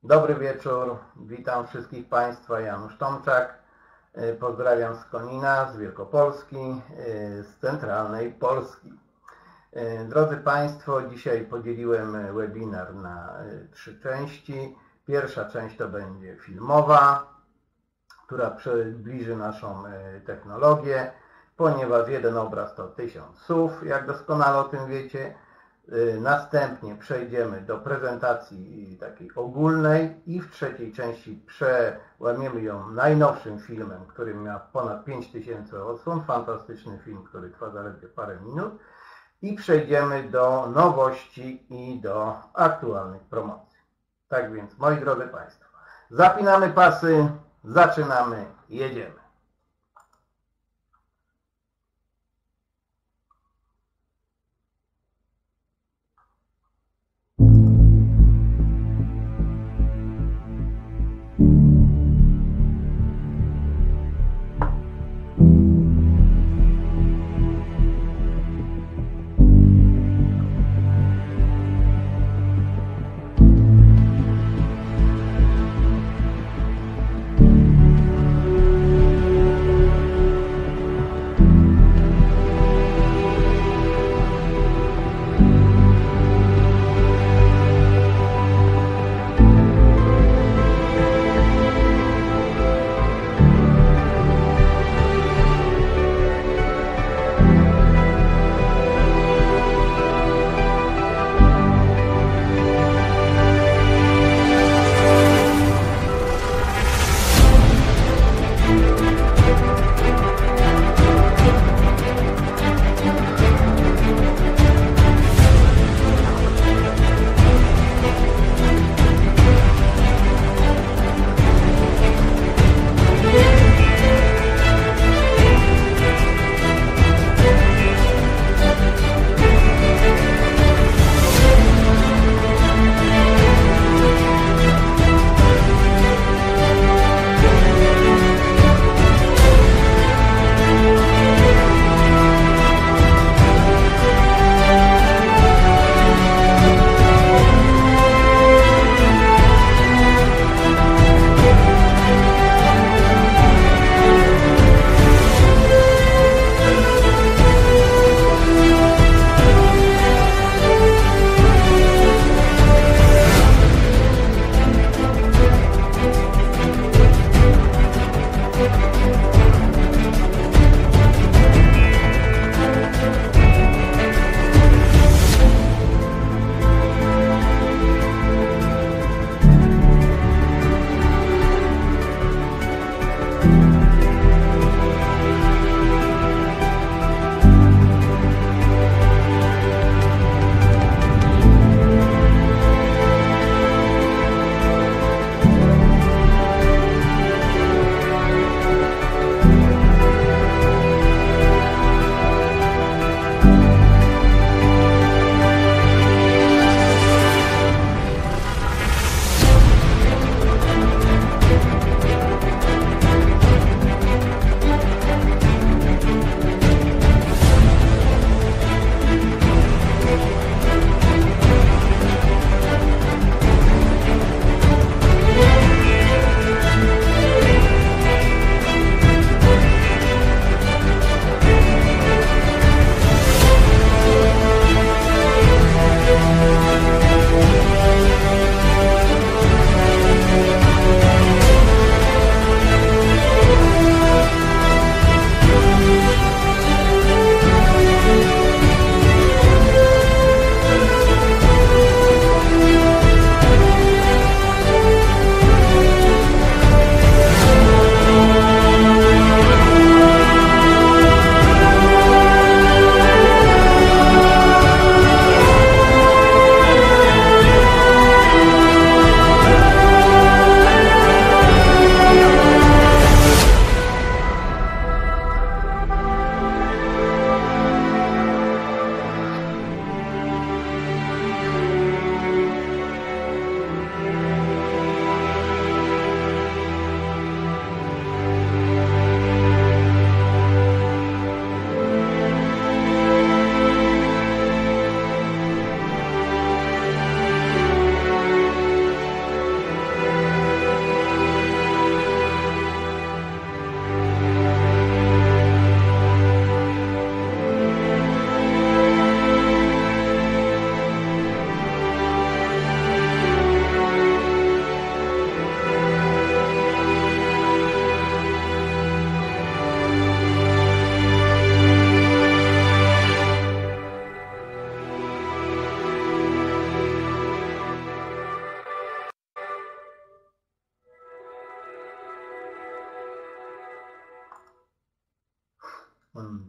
Dobry wieczór, witam wszystkich Państwa, Janusz Tomczak. Pozdrawiam z Konina, z Wielkopolski, z centralnej Polski. Drodzy Państwo, dzisiaj podzieliłem webinar na 3 części. Pierwsza część to będzie filmowa, która przybliży naszą technologię, ponieważ jeden obraz to 1000 słów, jak doskonale o tym wiecie. Następnie przejdziemy do prezentacji takiej ogólnej i w trzeciej części przełamiemy ją najnowszym filmem, który miał ponad 5000 odsłon, fantastyczny film, który trwa zaledwie parę minut, i przejdziemy do nowości i do aktualnych promocji. Tak więc, moi drodzy Państwo, zapinamy pasy, zaczynamy, jedziemy.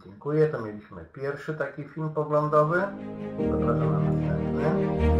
Dziękuję. To mieliśmy pierwszy taki film poglądowy. Zapraszam na następny.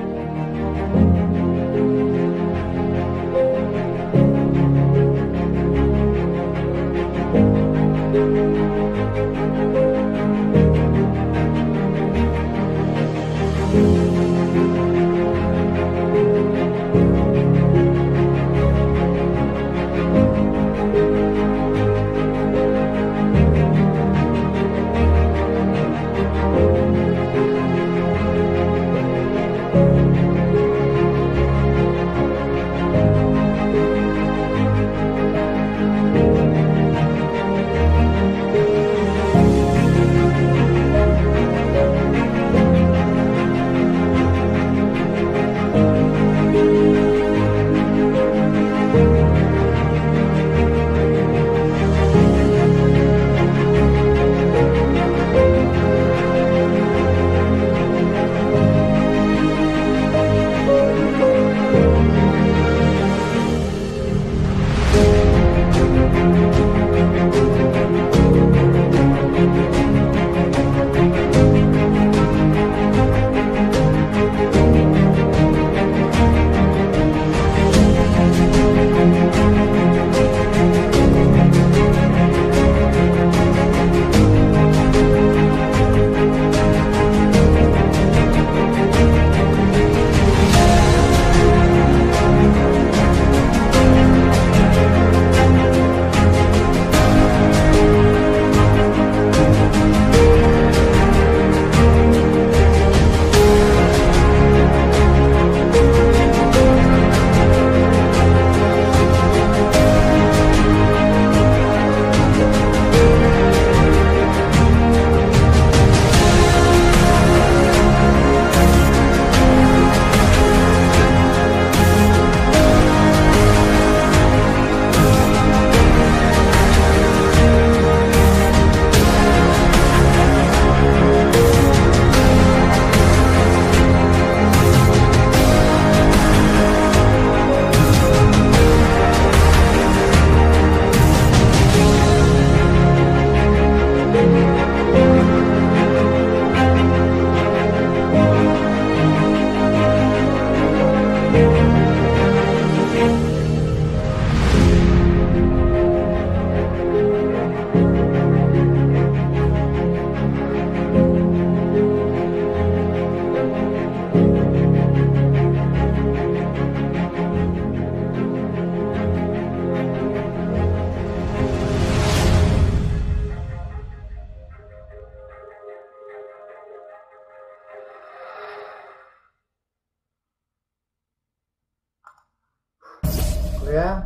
Dziękuję.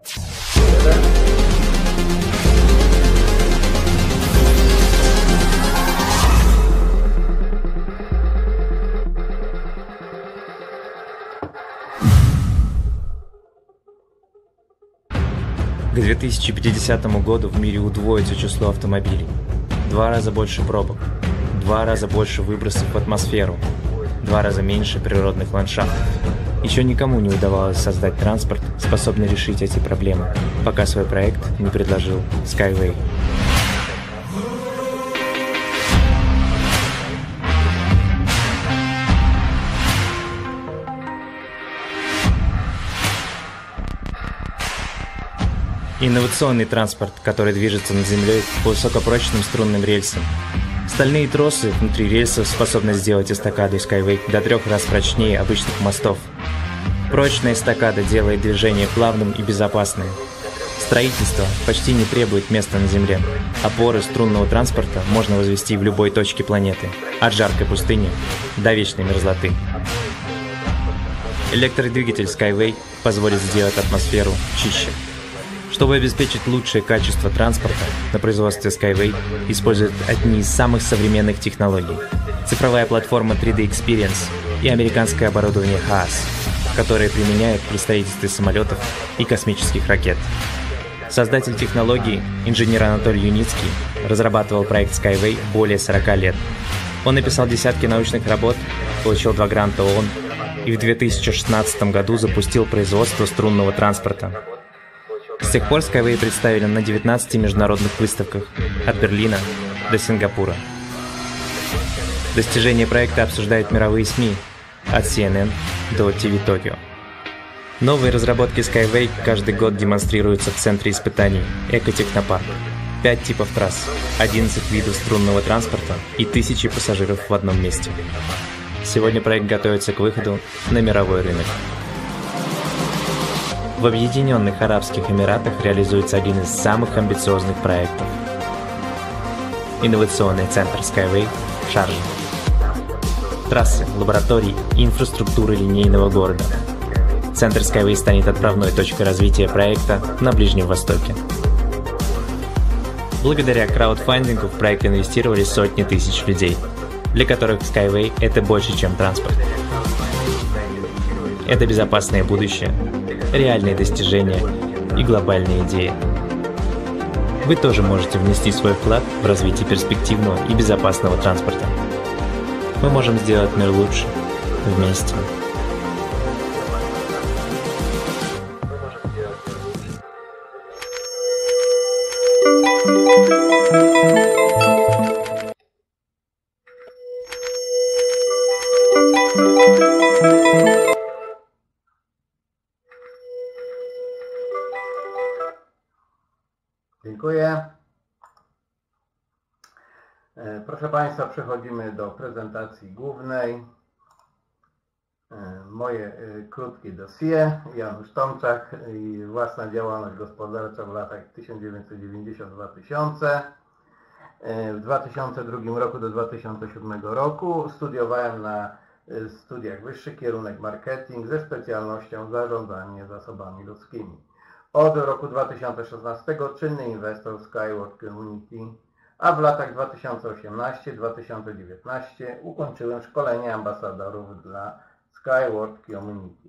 К 2050 году в мире удвоится число автомобилей. 2 раза больше пробок, 2 раза больше выбросов в атмосферу, 2 раза меньше природных ландшафтов. Еще никому не удавалось создать транспорт, способный решить эти проблемы, пока свой проект не предложил Skyway. Инновационный транспорт, который движется над землей по высокопрочным струнным рельсам. Стальные тросы внутри рельсов способны сделать эстакаду Skyway до 3 раз прочнее обычных мостов. Прочная эстакада делает движение плавным и безопасным. Строительство почти не требует места на земле. Опоры струнного транспорта можно возвести в любой точке планеты, от жаркой пустыни до вечной мерзлоты. Электродвигатель Skyway позволит сделать атмосферу чище. Чтобы обеспечить лучшее качество транспорта, на производстве Skyway используют одни из самых современных технологий – цифровая платформа 3D Experience и американское оборудование HAAS, которое применяют при строительстве самолетов и космических ракет. Создатель технологии, инженер Анатолий Юницкий, разрабатывал проект Skyway более 40 лет. Он написал десятки научных работ, получил 2 гранта ООН и в 2016 году запустил производство струнного транспорта. С тех пор Skyway представлен на 19 международных выставках, от Берлина до Сингапура. Достижения проекта обсуждают мировые СМИ, от CNN до TV Tokyo. Новые разработки Skyway каждый год демонстрируются в центре испытаний Экотехнопарк. 5 типов трасс, 11 видов струнного транспорта и тысячи пассажиров в одном месте. Сегодня проект готовится к выходу на мировой рынок. В Объединенных Арабских Эмиратах реализуется один из самых амбициозных проектов – инновационный центр Skyway в Шарже. Трассы, лаборатории и инфраструктура линейного города. Центр Skyway станет отправной точкой развития проекта на Ближнем Востоке. Благодаря краудфандингу в проект инвестировали сотни тысяч людей, для которых Skyway – это больше, чем транспорт. Это безопасное будущее, реальные достижения и глобальные идеи. Вы тоже можете внести свой вклад в развитие перспективного и безопасного транспорта. Мы можем сделать мир лучше вместе. Dziękuję. Proszę Państwa, przechodzimy do prezentacji głównej. Moje krótkie dossier. Janusz Tomczak i własna działalność gospodarcza w latach 1990-2000. W 2002 roku do 2007 roku studiowałem na studiach wyższych kierunek marketing ze specjalnością zarządzanie zasobami ludzkimi. Od roku 2016 czynny inwestor Skyward Community, a w latach 2018-2019 ukończyłem szkolenie ambasadorów dla Skyward Community.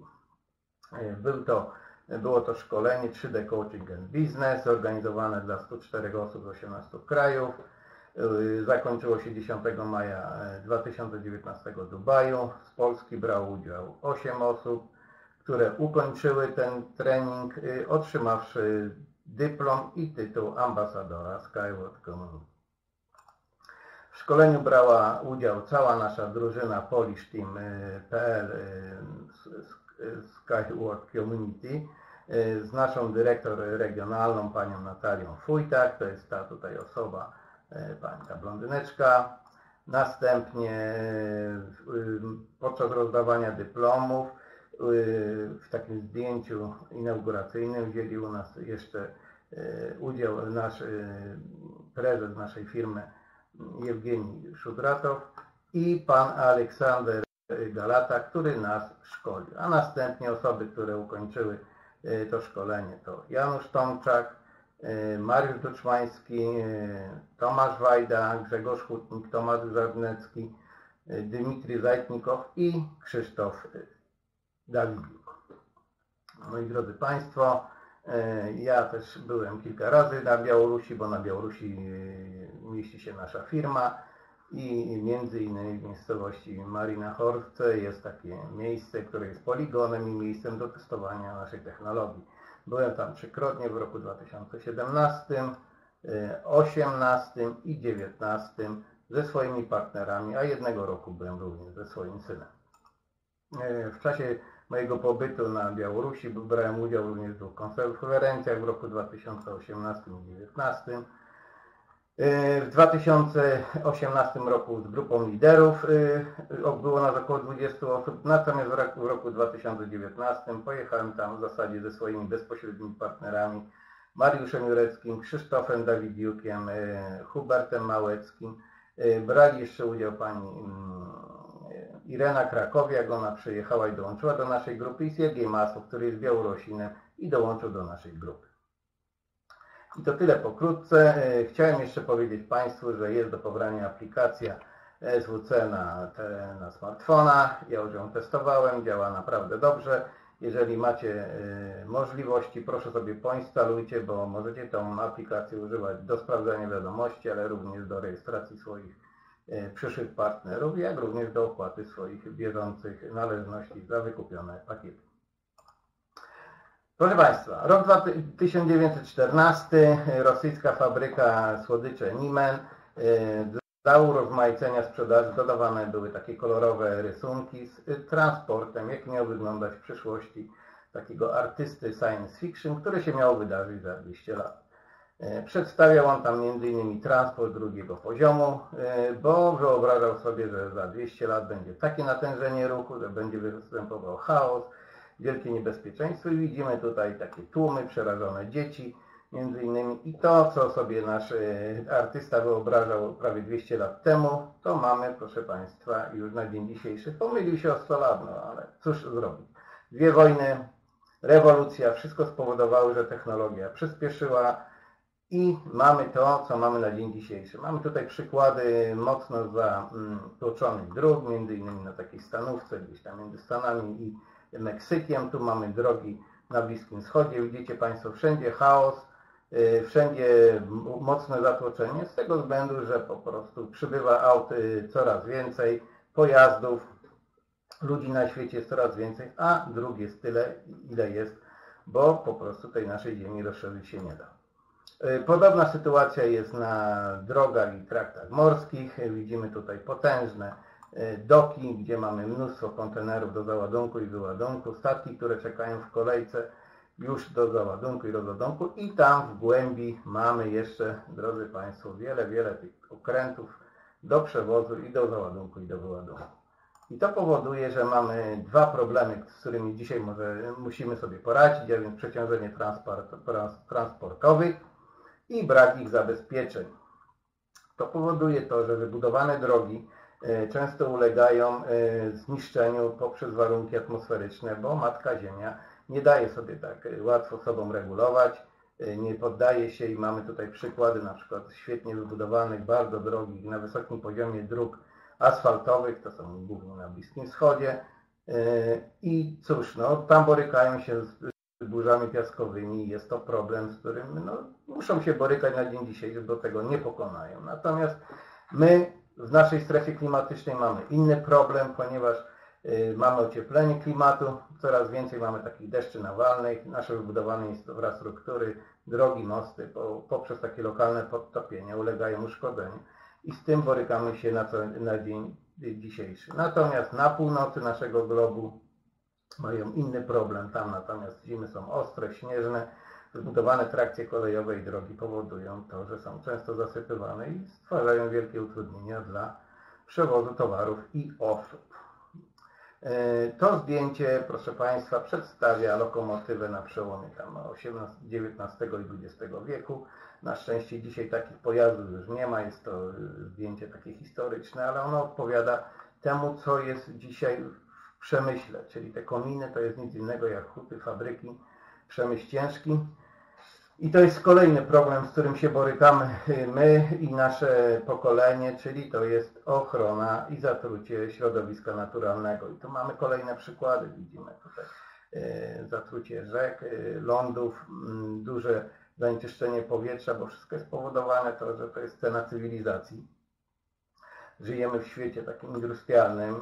Było to szkolenie 3D Coaching and Business zorganizowane dla 104 osób z 18 krajów. Zakończyło się 10 maja 2019 w Dubaju. Z Polski brało udział 8 osób, które ukończyły ten trening, otrzymawszy dyplom i tytuł ambasadora Skyward Community. W szkoleniu brała udział cała nasza drużyna PolishTeam.pl Skyward Community z naszą dyrektor regionalną, panią Natalią Fujtak, to jest ta tutaj osoba, pani ta blondyneczka. Następnie podczas rozdawania dyplomów w takim zdjęciu inauguracyjnym wzięli u nas jeszcze udział nasz prezes naszej firmy Jewgenij Szudratow i pan Aleksander Galata, który nas szkolił. A następnie osoby, które ukończyły to szkolenie, to Janusz Tomczak, Mariusz Duczmański, Tomasz Wajda, Grzegorz Hutnik, Tomasz Żarnecki, Dmitrij Zajtnikow i Krzysztof Dawidiuk. Moi drodzy Państwo, ja też byłem kilka razy na Białorusi, bo na Białorusi mieści się nasza firma i między innymi w miejscowości Marina Horce jest takie miejsce, które jest poligonem i miejscem do testowania naszej technologii. Byłem tam trzykrotnie w roku 2017, 2018 i 2019 ze swoimi partnerami, a jednego roku byłem również ze swoim synem. W czasie mojego pobytu na Białorusi brałem udział również w 2 konferencjach w roku 2018 i 2019. W 2018 roku z grupą liderów było nas około 20 osób, natomiast w roku 2019 pojechałem tam w zasadzie ze swoimi bezpośrednimi partnerami Mariuszem Jureckim, Krzysztofem Dawidiukiem, Hubertem Małeckim. Brali jeszcze udział pani Irena Krakowiak, ona przyjechała i dołączyła do naszej grupy, i Siergiej Masow, który jest Białorusinem i dołączył do naszej grupy. I to tyle pokrótce. Chciałem jeszcze powiedzieć Państwu, że jest do pobrania aplikacja SWC na smartfona. Ja już ją testowałem, działa naprawdę dobrze. Jeżeli macie możliwości, proszę sobie poinstalujcie, bo możecie tą aplikację używać do sprawdzania wiadomości, ale również do rejestracji swoich przyszłych partnerów, jak również do opłaty swoich bieżących należności za wykupione pakiety. Proszę Państwa, rok 1914, rosyjska fabryka słodyczy Niemen Dla urozmaicenia sprzedaży dodawane były takie kolorowe rysunki z transportem, jak miał wyglądać w przyszłości takiego artysty science fiction, które się miało wydarzyć za 200 lat. Przedstawiał on tam m.in. transport drugiego poziomu, bo wyobrażał sobie, że za 200 lat będzie takie natężenie ruchu, że będzie występował chaos, wielkie niebezpieczeństwo i widzimy tutaj takie tłumy, przerażone dzieci między innymi. I to, co sobie nasz artysta wyobrażał prawie 200 lat temu, to mamy, proszę Państwa, już na dzień dzisiejszy. Pomylił się o 100 lat, no ale cóż zrobić. 2 wojny, rewolucja, wszystko spowodowało, że technologia przyspieszyła i mamy to, co mamy na dzień dzisiejszy. Mamy tutaj przykłady mocno zatłoczonych dróg, między innymi na takiej stanówce gdzieś tam między Stanami i Meksykiem. Tu mamy drogi na Bliskim Wschodzie. Widzicie Państwo, wszędzie chaos, wszędzie mocne zatłoczenie z tego względu, że po prostu przybywa aut coraz więcej, pojazdów, ludzi na świecie jest coraz więcej, a dróg jest tyle, ile jest, bo po prostu tej naszej ziemi rozszerzyć się nie da. Podobna sytuacja jest na drogach i traktach morskich. Widzimy tutaj potężne doki, gdzie mamy mnóstwo kontenerów do załadunku i wyładunku, statki, które czekają w kolejce już do załadunku i rozładunku i tam w głębi mamy jeszcze, drodzy Państwo, wiele tych okrętów do przewozu i do załadunku i do wyładunku. I to powoduje, że mamy 2 problemy, z którymi dzisiaj musimy sobie poradzić, a więc przeciążenie transportowych i brak ich zabezpieczeń. To powoduje to, że wybudowane drogi często ulegają zniszczeniu poprzez warunki atmosferyczne, bo Matka Ziemia nie daje sobie tak łatwo sobą regulować, nie poddaje się i mamy tutaj przykłady na przykład świetnie wybudowanych, bardzo drogich, na wysokim poziomie dróg asfaltowych, to są głównie na Bliskim Wschodzie i cóż, no tam borykają się z burzami piaskowymi i jest to problem, z którym no, muszą się borykać na dzień dzisiejszy, bo tego nie pokonają. Natomiast my w naszej strefie klimatycznej mamy inny problem, ponieważ mamy ocieplenie klimatu, coraz więcej mamy takich deszczy nawalnych, nasze wybudowane infrastruktury, drogi, mosty poprzez takie lokalne podtopienia ulegają uszkodzeniu i z tym borykamy się na dzień dzisiejszy. Natomiast na północy naszego globu mają inny problem, tam natomiast zimy są ostre, śnieżne, wybudowane trakcje kolejowe i drogi powodują to, że są często zasypywane i stwarzają wielkie utrudnienia dla przewozu towarów i osób. To zdjęcie, proszę Państwa, przedstawia lokomotywę na przełomie tam XIX i XX wieku. Na szczęście dzisiaj takich pojazdów już nie ma, jest to zdjęcie takie historyczne, ale ono odpowiada temu, co jest dzisiaj w przemyśle, czyli te kominy to jest nic innego jak huty, fabryki, przemysł ciężki. I to jest kolejny problem, z którym się borykamy my i nasze pokolenie, czyli to jest ochrona i zatrucie środowiska naturalnego. I tu mamy kolejne przykłady, widzimy tutaj zatrucie rzek, lądów, duże zanieczyszczenie powietrza, bo wszystko jest spowodowane to, że to jest cena cywilizacji. Żyjemy w świecie takim industrialnym,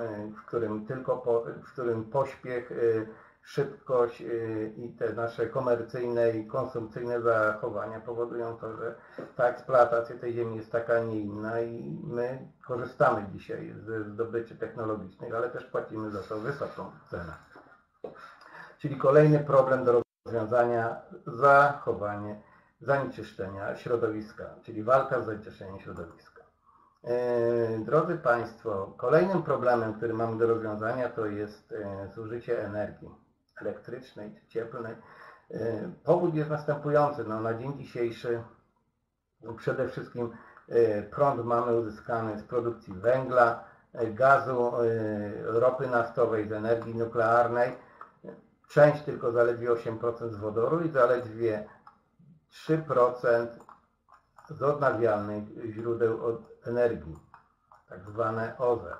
w którym pośpiech, szybkość i te nasze komercyjne i konsumpcyjne zachowania powodują to, że ta eksploatacja tej ziemi jest taka, a nie inna i my korzystamy dzisiaj ze zdobyczy technologicznych, ale też płacimy za to wysoką cenę. Czyli kolejny problem do rozwiązania, zachowanie zanieczyszczenia środowiska, czyli walka z zanieczyszczeniem środowiska. Drodzy Państwo, kolejnym problemem, który mamy do rozwiązania, to jest zużycie energii elektrycznej czy cieplnej. Powód jest następujący. No, na dzień dzisiejszy przede wszystkim prąd mamy uzyskany z produkcji węgla, gazu, ropy naftowej, z energii nuklearnej. Część tylko zaledwie 8% z wodoru i zaledwie 3% z odnawialnych źródeł energii, tak zwane OZE.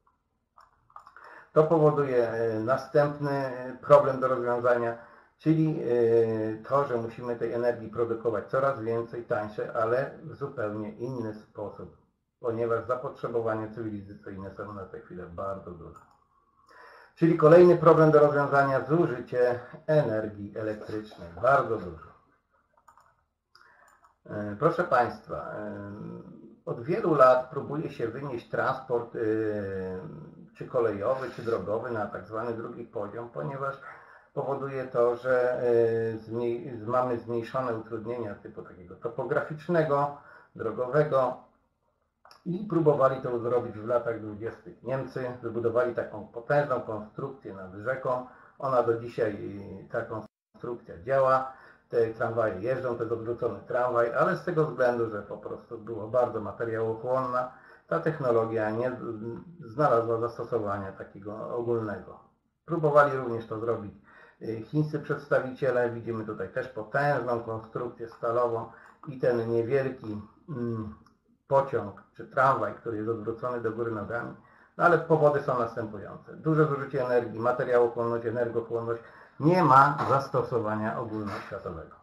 To powoduje następny problem do rozwiązania, czyli to, że musimy tej energii produkować coraz więcej, tańsze, ale w zupełnie inny sposób, ponieważ zapotrzebowanie cywilizacyjne są na tę chwilę bardzo duże. Czyli kolejny problem do rozwiązania, zużycie energii elektrycznej, bardzo dużo. Proszę Państwa, Od wielu lat próbuje się wynieść transport czy kolejowy, czy drogowy na tak zwany drugi poziom, ponieważ powoduje to, że mamy zmniejszone utrudnienia typu takiego topograficznego, drogowego i próbowali to zrobić w latach 20. Niemcy wybudowali taką potężną konstrukcję nad rzeką. Ona do dzisiaj, ta konstrukcja działa. Te tramwaje jeżdżą, to jest odwrócony tramwaj, ale z tego względu, że po prostu było bardzo materiałochłonna, ta technologia nie znalazła zastosowania takiego ogólnego. Próbowali również to zrobić chińscy przedstawiciele. Widzimy tutaj też potężną konstrukcję stalową i ten niewielki pociąg czy tramwaj, który jest odwrócony do góry nogami. No ale powody są następujące. Duże zużycie energii, materiałochłonność, energochłonność. Nie ma zastosowania ogólnoświatowego.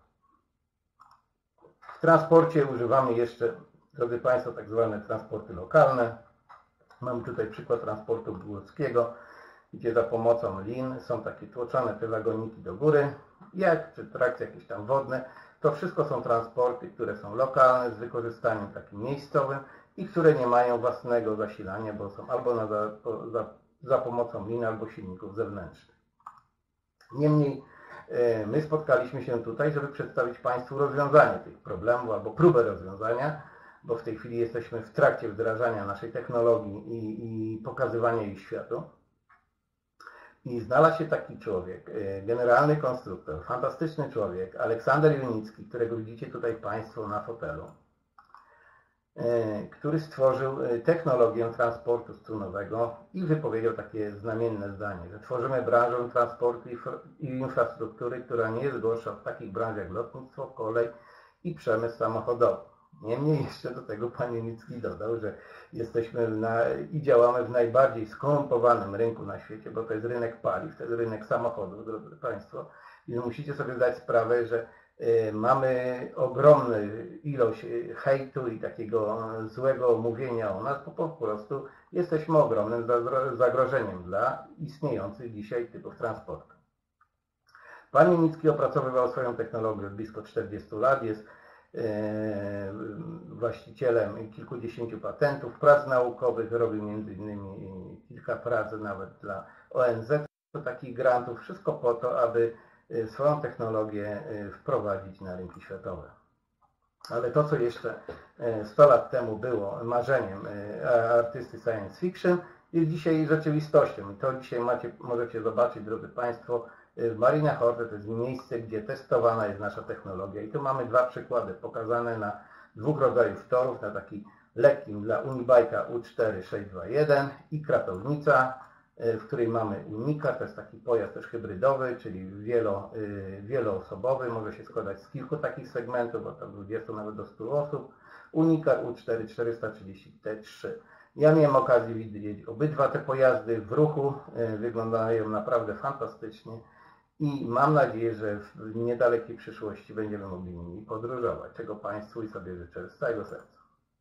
W transporcie używamy jeszcze, drodzy Państwo, tak zwane transporty lokalne. Mamy tutaj przykład transportu górskiego, gdzie za pomocą lin są takie tłoczone te wagoniki do góry, czy trakcje jakieś tam wodne. To wszystko są transporty, które są lokalne, z wykorzystaniem takim miejscowym i które nie mają własnego zasilania, bo są albo za pomocą lin, albo silników zewnętrznych. Niemniej my spotkaliśmy się tutaj, żeby przedstawić Państwu rozwiązanie tych problemów albo próbę rozwiązania, bo w tej chwili jesteśmy w trakcie wdrażania naszej technologii i pokazywania jej światu. I znalazł się taki człowiek, generalny konstruktor, fantastyczny człowiek, Aleksander Junicki, którego widzicie tutaj Państwo na fotelu, który stworzył technologię transportu strunowego i wypowiedział takie znamienne zdanie, że tworzymy branżę transportu i infrastruktury, która nie jest gorsza w takich branżach jak lotnictwo, kolej i przemysł samochodowy. Niemniej jeszcze do tego pan Junicki dodał, że jesteśmy i działamy w najbardziej skorumpowanym rynku na świecie, bo to jest rynek paliw, to jest rynek samochodów, drodzy Państwo. I musicie sobie zdać sprawę, że mamy ogromną ilość hejtu i takiego złego mówienia o nas, bo po prostu jesteśmy ogromnym zagrożeniem dla istniejących dzisiaj typów transportu. Pan Junicki opracowywał swoją technologię od blisko 40 lat, jest właścicielem kilkudziesięciu patentów, prac naukowych, robił m.in. kilka prac nawet dla ONZ, takich grantów, wszystko po to, aby swoją technologię wprowadzić na rynki światowe. Ale to, co jeszcze 100 lat temu było marzeniem artysty science fiction, jest dzisiaj rzeczywistością. I to dzisiaj możecie zobaczyć, drodzy Państwo, w Marina Horte. To jest miejsce, gdzie testowana jest nasza technologia. I tu mamy dwa przykłady pokazane na dwóch rodzajów torów, na taki lekkim dla Unibike'a U4-621 i kratownica, w której mamy Unika, to jest taki pojazd też hybrydowy, czyli wieloosobowy, może się składać z kilku takich segmentów, od 20 nawet do 100 osób. Unika U4-430T3. Ja miałem okazję widzieć obydwa te pojazdy w ruchu, wyglądają naprawdę fantastycznie i mam nadzieję, że w niedalekiej przyszłości będziemy mogli nimi podróżować, czego Państwu i sobie życzę z całego serca.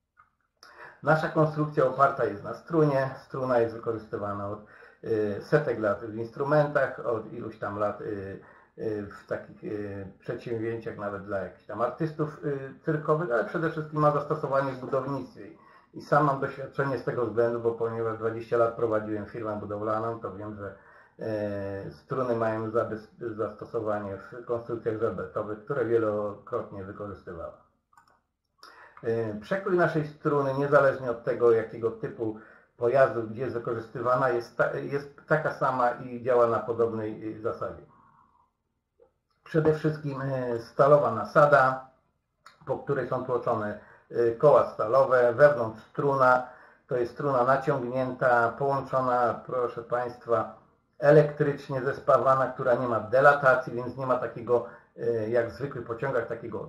Nasza konstrukcja oparta jest na strunie. Struna jest wykorzystywana od setek lat w instrumentach, od iluś tam lat w takich przedsięwzięciach nawet dla jakichś tam artystów cyrkowych, ale przede wszystkim ma zastosowanie w budownictwie. I sam mam doświadczenie z tego względu, bo ponieważ 20 lat prowadziłem firmę budowlaną, to wiem, że struny mają zastosowanie w konstrukcjach żelbetowych, które wielokrotnie wykorzystywałem. Przekrój naszej struny, niezależnie od tego, jakiego typu pojazdu, gdzie jest wykorzystywana, jest taka sama i działa na podobnej zasadzie. Przede wszystkim stalowa nasada, po której są tłoczone koła stalowe, wewnątrz struna, to jest struna naciągnięta, połączona, proszę Państwa, elektrycznie zespawana, która nie ma delatacji, więc nie ma takiego, jak w zwykłych pociągach,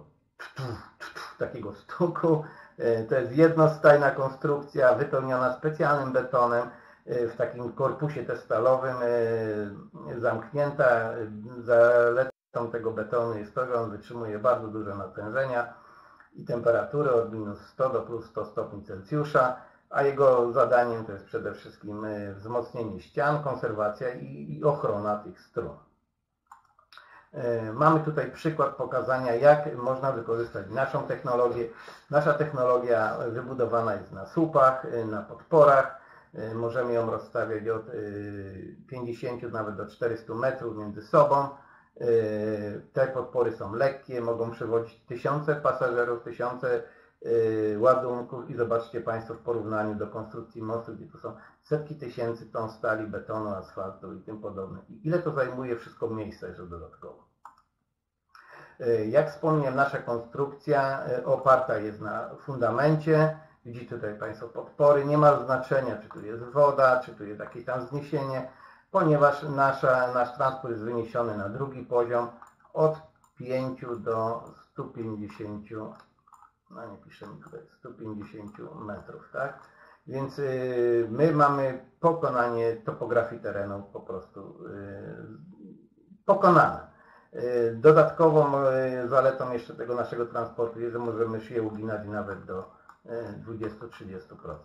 takiego stuku. To jest jednostajna konstrukcja wypełniona specjalnym betonem w takim korpusie testalowym, zamknięta. Zaletą tego betonu jest to, że on wytrzymuje bardzo duże natężenia i temperatury od minus 100 do plus 100 stopni Celsjusza, a jego zadaniem to jest przede wszystkim wzmocnienie ścian, konserwacja i ochrona tych strun. Mamy tutaj przykład pokazania, jak można wykorzystać naszą technologię. Nasza technologia wybudowana jest na słupach, na podporach. Możemy ją rozstawiać od 50 nawet do 400 metrów między sobą. Te podpory są lekkie, mogą przewozić tysiące pasażerów, tysiące ładunków i zobaczcie Państwo w porównaniu do konstrukcji mostu, gdzie to są setki tysięcy ton stali, betonu, asfaltu i tym podobne. I ile to zajmuje wszystko miejsca jeszcze dodatkowo. Jak wspomniałem, nasza konstrukcja oparta jest na fundamencie. Widzicie tutaj Państwo podpory. Nie ma znaczenia, czy tu jest woda, czy tu jest jakieś tam wzniesienie, ponieważ nasz transport jest wyniesiony na drugi poziom od 5 do 150, no nie piszemy tutaj, 150 metrów, tak? Więc my mamy pokonanie topografii terenu po prostu pokonane. Dodatkową zaletą jeszcze tego naszego transportu jest, że możemy się uginać nawet do 20-30%.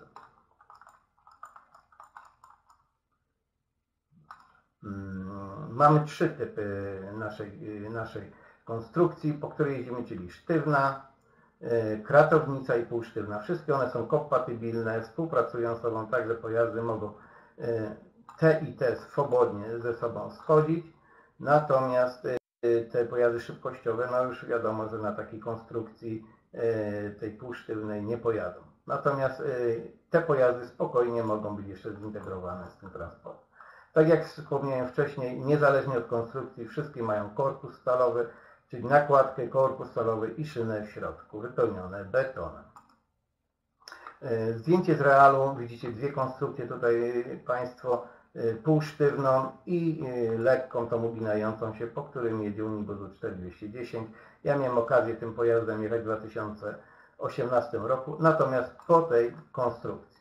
Mamy 3 typy naszej konstrukcji, po której jeździmy, czyli sztywna, kratownica i półsztywna. Wszystkie one są kompatybilne, współpracują z sobą, tak że pojazdy mogą te i te swobodnie ze sobą schodzić. Natomiast te pojazdy szybkościowe, no już wiadomo, że na takiej konstrukcji tej półsztywnej nie pojadą. Natomiast te pojazdy spokojnie mogą być jeszcze zintegrowane z tym transportem. Tak jak wspomniałem wcześniej, niezależnie od konstrukcji, wszystkie mają korpus stalowy, czyli nakładkę, korpus stalowy i szynę w środku, wypełnione betonem. Zdjęcie z realu, widzicie 2 konstrukcje tutaj Państwo, półsztywną i lekką, tą uginającą się, po którym jedzie Unibusu 4210. Ja miałem okazję tym pojazdem jechać w 2018 roku, natomiast po tej konstrukcji.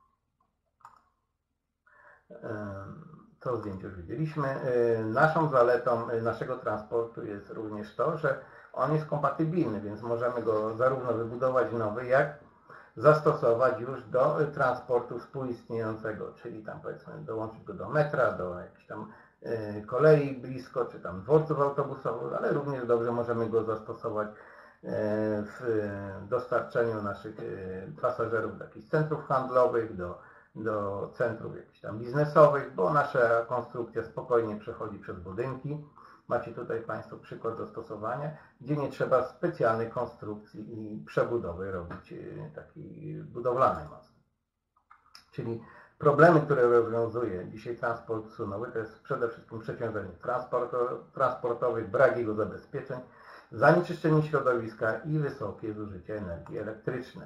To zdjęcie już widzieliśmy. Naszą zaletą naszego transportu jest również to, że on jest kompatybilny, więc możemy go zarówno wybudować nowy, jak zastosować już do transportu współistniejącego, czyli tam powiedzmy dołączyć go do metra, do jakiejś tam kolei blisko, czy tam dworców autobusowych, ale również dobrze możemy go zastosować w dostarczeniu naszych pasażerów do jakichś centrów handlowych, do centrów jakichś tam biznesowych, bo nasza konstrukcja spokojnie przechodzi przez budynki. Macie tutaj Państwo przykład zastosowania, gdzie nie trzeba specjalnych konstrukcji i przebudowy robić takiej budowlanej mocno. Czyli problemy, które rozwiązuje dzisiaj transport sunowy, to jest przede wszystkim przeciążenie transportowych, brak jego zabezpieczeń, zanieczyszczenie środowiska i wysokie zużycie energii elektrycznej.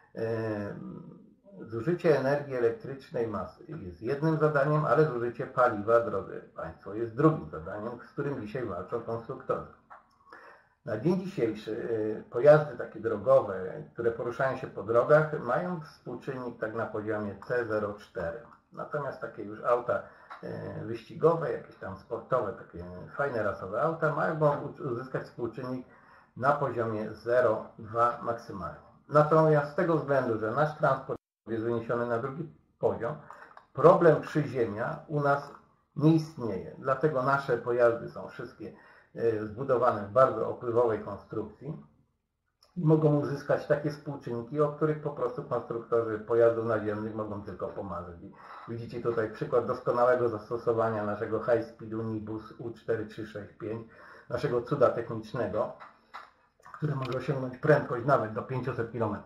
Zużycie energii elektrycznej jest jednym zadaniem, ale zużycie paliwa, drodzy Państwo, jest drugim zadaniem, z którym dzisiaj walczą konstruktorzy. Na dzień dzisiejszy pojazdy takie drogowe, które poruszają się po drogach, mają współczynnik tak na poziomie C0,4. Natomiast takie już auta wyścigowe, jakieś tam sportowe, takie fajne rasowe auta, mogą uzyskać współczynnik na poziomie 0,2 maksymalnie. Natomiast z tego względu, że nasz transport jest wyniesiony na drugi poziom, problem przyziemia u nas nie istnieje. Dlatego nasze pojazdy są wszystkie zbudowane w bardzo opływowej konstrukcji i mogą uzyskać takie współczynniki, o których po prostu konstruktorzy pojazdów naziemnych mogą tylko pomarzyć. Widzicie tutaj przykład doskonałego zastosowania naszego High Speed Unibus U4365, naszego cuda technicznego, który może osiągnąć prędkość nawet do 500 km,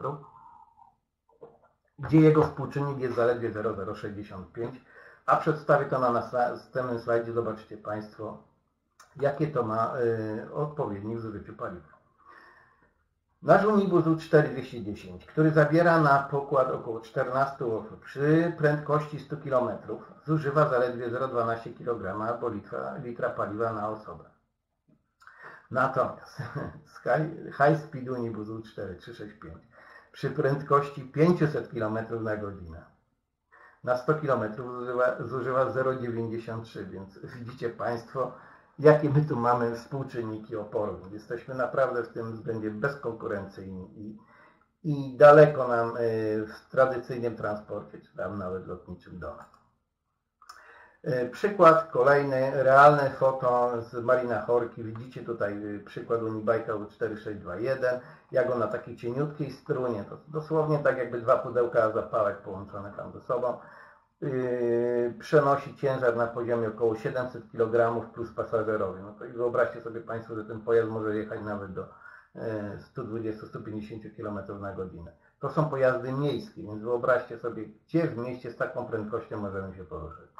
gdzie jego współczynnik jest zaledwie 0,065, a przedstawię to na następnym slajdzie. Zobaczcie Państwo, jakie to ma odpowiednik w zużyciu paliwa. Nasz Unibus U4210, który zabiera na pokład około 14 osób przy prędkości 100 km, zużywa zaledwie 0,12 kg albo litra paliwa na osobę. Natomiast High Speed Unibus U4365 przy prędkości 500 km na godzinę na 100 km zużywa 0,93, więc widzicie Państwo, jakie my tu mamy współczynniki oporu. Jesteśmy naprawdę w tym względzie bezkonkurencyjni i daleko nam w tradycyjnym transporcie, czy tam nawet lotniczym do nas. Przykład kolejny, realne foto z Marina Horki. Widzicie tutaj przykład Unibike'a U4621, jak on na takiej cieniutkiej strunie, to dosłownie tak jakby dwa pudełka zapałek połączone tam ze sobą, przenosi ciężar na poziomie około 700 kg plus pasażerowie. No to i wyobraźcie sobie Państwo, że ten pojazd może jechać nawet do 120-150 km na godzinę. To są pojazdy miejskie, więc wyobraźcie sobie, gdzie w mieście z taką prędkością możemy się poruszyć.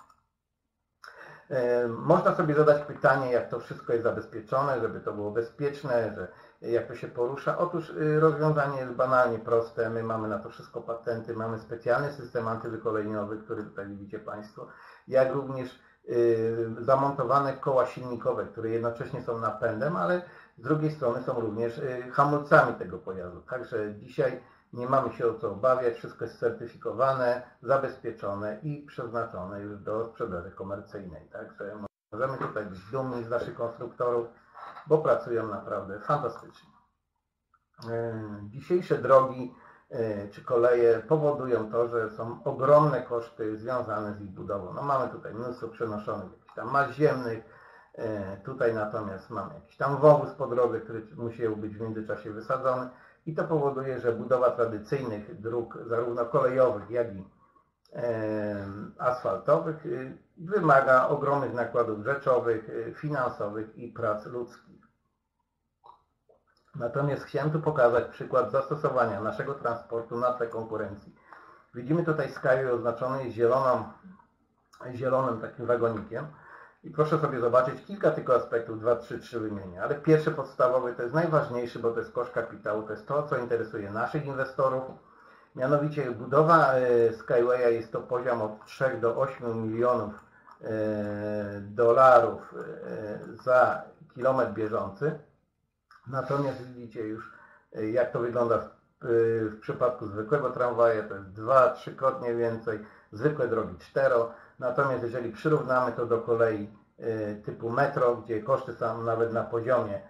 Można sobie zadać pytanie, jak to wszystko jest zabezpieczone, żeby to było bezpieczne, że jak to się porusza. Otóż rozwiązanie jest banalnie proste. My mamy na to wszystko patenty, mamy specjalny system antywykoleniowy, który tutaj widzicie Państwo, jak również zamontowane koła silnikowe, które jednocześnie są napędem, ale z drugiej strony są również hamulcami tego pojazdu. Także dzisiaj nie mamy się o co obawiać, wszystko jest certyfikowane, zabezpieczone i przeznaczone już do sprzedaży komercyjnej. Także możemy tutaj być dumni z naszych konstruktorów, bo pracują naprawdę fantastycznie. Dzisiejsze drogi czy koleje powodują to, że są ogromne koszty związane z ich budową. No mamy tutaj mnóstwo przenoszonych jakichś tam mas ziemnych, tutaj natomiast mamy jakiś tam wąwóz po drodze, który musiał być w międzyczasie wysadzony i to powoduje, że budowa tradycyjnych dróg, zarówno kolejowych, jak i asfaltowych, wymaga ogromnych nakładów rzeczowych, finansowych i prac ludzkich. Natomiast chciałem tu pokazać przykład zastosowania naszego transportu na tle konkurencji. Widzimy tutaj Skyway oznaczony jest zielonym takim wagonikiem. I proszę sobie zobaczyć kilka tylko aspektów, 2, 3 wymienię. Ale pierwszy podstawowy to jest najważniejszy, bo to jest koszt kapitału, to jest to, co interesuje naszych inwestorów. Mianowicie budowa Skywaya jest to poziom od 3 do 8 milionów dolarów za kilometr bieżący. Natomiast widzicie już, jak to wygląda w przypadku zwykłego tramwaja, to jest 2-3-krotnie więcej, zwykłe drogi 4. Natomiast jeżeli przyrównamy to do kolei typu metro, gdzie koszty są nawet na poziomie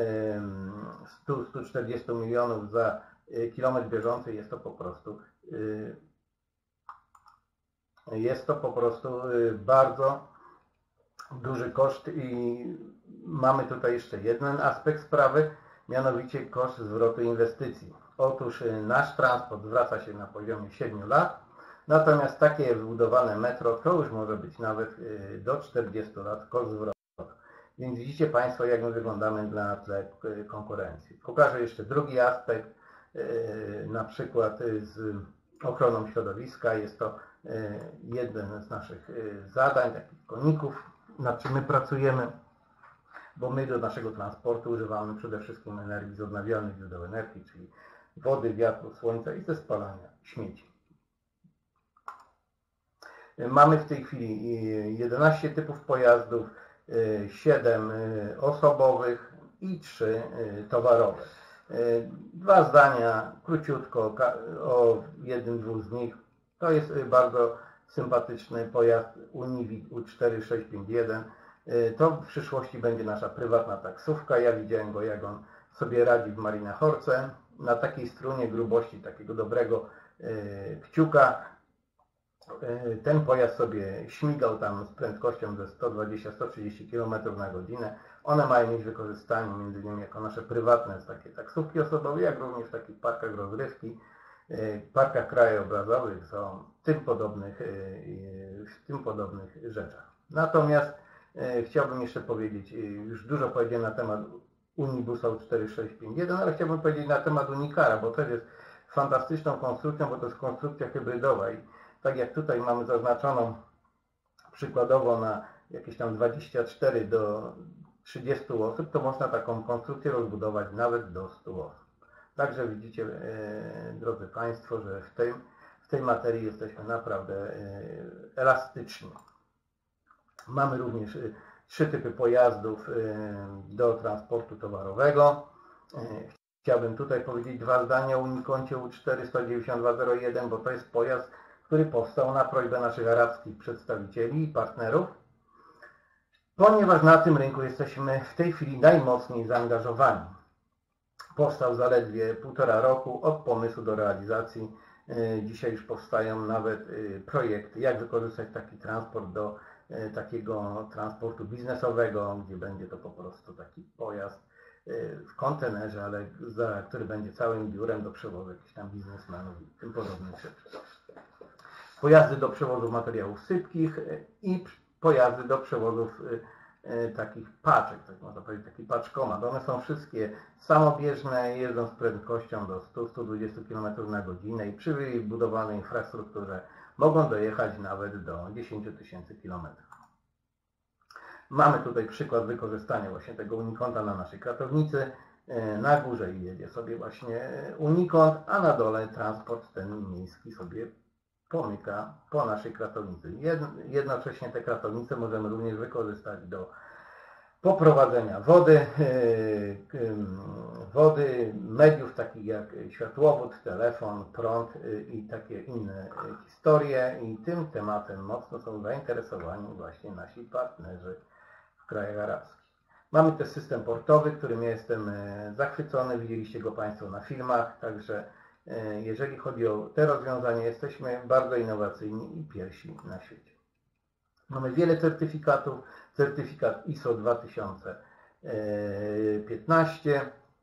100-140 milionów za kilometr bieżący, jest to po prostu bardzo duży koszt i mamy tutaj jeszcze jeden aspekt sprawy, mianowicie koszt zwrotu inwestycji. Otóż nasz transport zwraca się na poziomie 7 lat, natomiast takie wybudowane metro to już może być nawet do 40 lat koszt zwrotu. Więc widzicie Państwo, jak my wyglądamy na tle konkurencji. Pokażę jeszcze drugi aspekt, na przykład z ochroną środowiska. Jest to jeden z naszych zadań, takich koników, nad czym my pracujemy, bo my do naszego transportu używamy przede wszystkim energii z odnawialnych źródeł energii, czyli wody, wiatru, słońca i ze spalania śmieci. Mamy w tej chwili 11 typów pojazdów, 7 osobowych i 3 towarowe. Dwa zdania, króciutko o jednym, dwóch z nich. To jest bardzo sympatyczny pojazd Univic U4651. To w przyszłości będzie nasza prywatna taksówka. Ja widziałem go, jak on sobie radzi w Marina Horce. Na takiej strunie grubości takiego dobrego kciuka ten pojazd sobie śmigał tam z prędkością ze 120-130 km na godzinę. One mają mieć wykorzystanie między innymi jako nasze prywatne takie taksówki osobowe, jak również w takich parkach rozrywki, parkach krajobrazowych, są w tym podobnych rzeczach. Natomiast chciałbym jeszcze powiedzieć, już dużo powiedziałem na temat Unibusa 4651, ale chciałbym powiedzieć na temat Unicara, bo to jest fantastyczną konstrukcją, bo to jest konstrukcja hybrydowa i tak jak tutaj mamy zaznaczoną przykładowo na jakieś tam 24 do 30 osób, to można taką konstrukcję rozbudować nawet do 100 osób. Także widzicie, drodzy Państwo, że w tej materii jesteśmy naprawdę elastyczni. Mamy również 3 typy pojazdów do transportu towarowego. Chciałbym tutaj powiedzieć 2 zdania o Unikoncie U49201, bo to jest pojazd, który powstał na prośbę naszych arabskich przedstawicieli i partnerów, ponieważ na tym rynku jesteśmy w tej chwili najmocniej zaangażowani. Powstał zaledwie 1,5 roku od pomysłu do realizacji. Dzisiaj już powstają nawet projekty, jak wykorzystać taki transport do takiego transportu biznesowego, gdzie będzie to po prostu taki pojazd w kontenerze, ale który będzie całym biurem do przewozu jakichś tam biznesmenów i tym podobnych rzeczy. Pojazdy do przewozu materiałów sypkich i pojazdy do przewozów takich paczek, tak można powiedzieć, taki paczkomat. One są wszystkie samobieżne, jeżdżą z prędkością do 100-120 km na godzinę i przy wybudowanej infrastrukturze mogą dojechać nawet do 10 000 km. Mamy tutaj przykład wykorzystania właśnie tego Unikonta na naszej kratownicy. Na górze jedzie sobie właśnie Unikont, a na dole transport ten miejski sobie pomyka po naszej kratownicy. Jednocześnie te kratownice możemy również wykorzystać do poprowadzenia wody, mediów takich jak światłowód, telefon, prąd i takie inne historie. I tym tematem mocno są zainteresowani właśnie nasi partnerzy w krajach arabskich. Mamy też system portowy, którym ja jestem zachwycony. Widzieliście go Państwo na filmach, także jeżeli chodzi o te rozwiązania, jesteśmy bardzo innowacyjni i pierwsi na świecie. Mamy wiele certyfikatów. Certyfikat ISO 2015,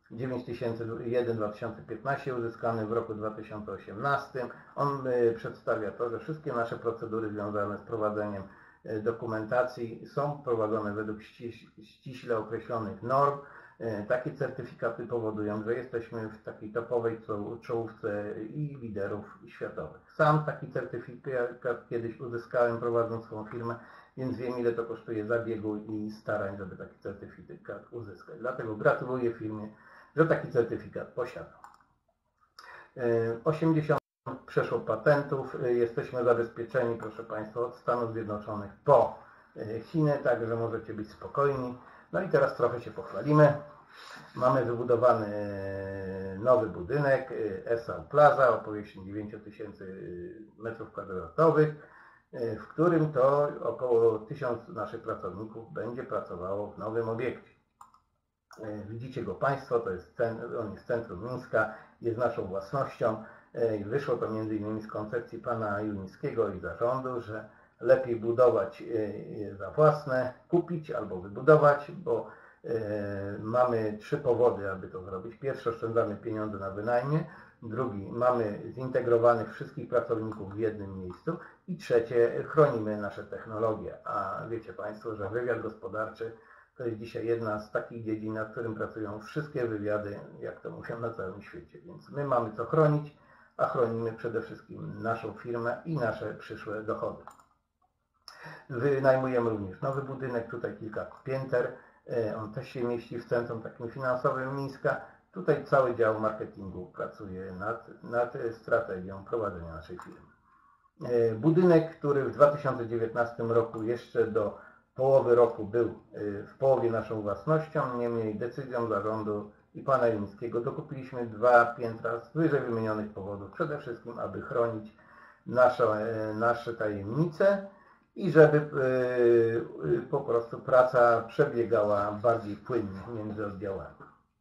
9001-2015 uzyskany w roku 2018. On przedstawia to, że wszystkie nasze procedury związane z prowadzeniem dokumentacji są prowadzone według ściśle określonych norm. Takie certyfikaty powodują, że jesteśmy w takiej topowej czołówce i liderów światowych. Sam taki certyfikat kiedyś uzyskałem, prowadząc swoją firmę, więc wiem, ile to kosztuje zabiegu i starań, żeby taki certyfikat uzyskać. Dlatego gratuluję firmie, że taki certyfikat posiada. 80 przeszło patentów. Jesteśmy zabezpieczeni, proszę Państwa, od Stanów Zjednoczonych po Chiny, także możecie być spokojni. No i teraz trochę się pochwalimy. Mamy wybudowany nowy budynek SA Plaza o powierzchni 9000 m2, w którym to około 1000 naszych pracowników będzie pracowało w nowym obiekcie. Widzicie go Państwo, on jest w centrum Mińska, jest naszą własnością. Wyszło to m.in. z koncepcji pana Julińskiego i zarządu, że lepiej budować za własne, kupić albo wybudować, bo mamy 3 powody, aby to zrobić. Pierwszy, oszczędzamy pieniądze na wynajmie. Drugi, mamy zintegrowanych wszystkich pracowników w jednym miejscu. I trzecie, chronimy nasze technologie. A wiecie Państwo, że wywiad gospodarczy to jest dzisiaj jedna z takich dziedzin, nad którym pracują wszystkie wywiady, jak to mówią, na całym świecie. Więc my mamy co chronić, a chronimy przede wszystkim naszą firmę i nasze przyszłe dochody. Wynajmujemy również nowy budynek, tutaj kilka pięter. On też się mieści w centrum takim finansowym Mińska. Tutaj cały dział marketingu pracuje nad strategią prowadzenia naszej firmy. Budynek, który w 2019 roku jeszcze do połowy roku był w połowie naszą własnością, niemniej decyzją zarządu i pana Julińskiego dokupiliśmy 2 piętra z wyżej wymienionych powodów. Przede wszystkim, aby chronić nasze tajemnice i żeby po prostu praca przebiegała bardziej płynnie między oddziałami.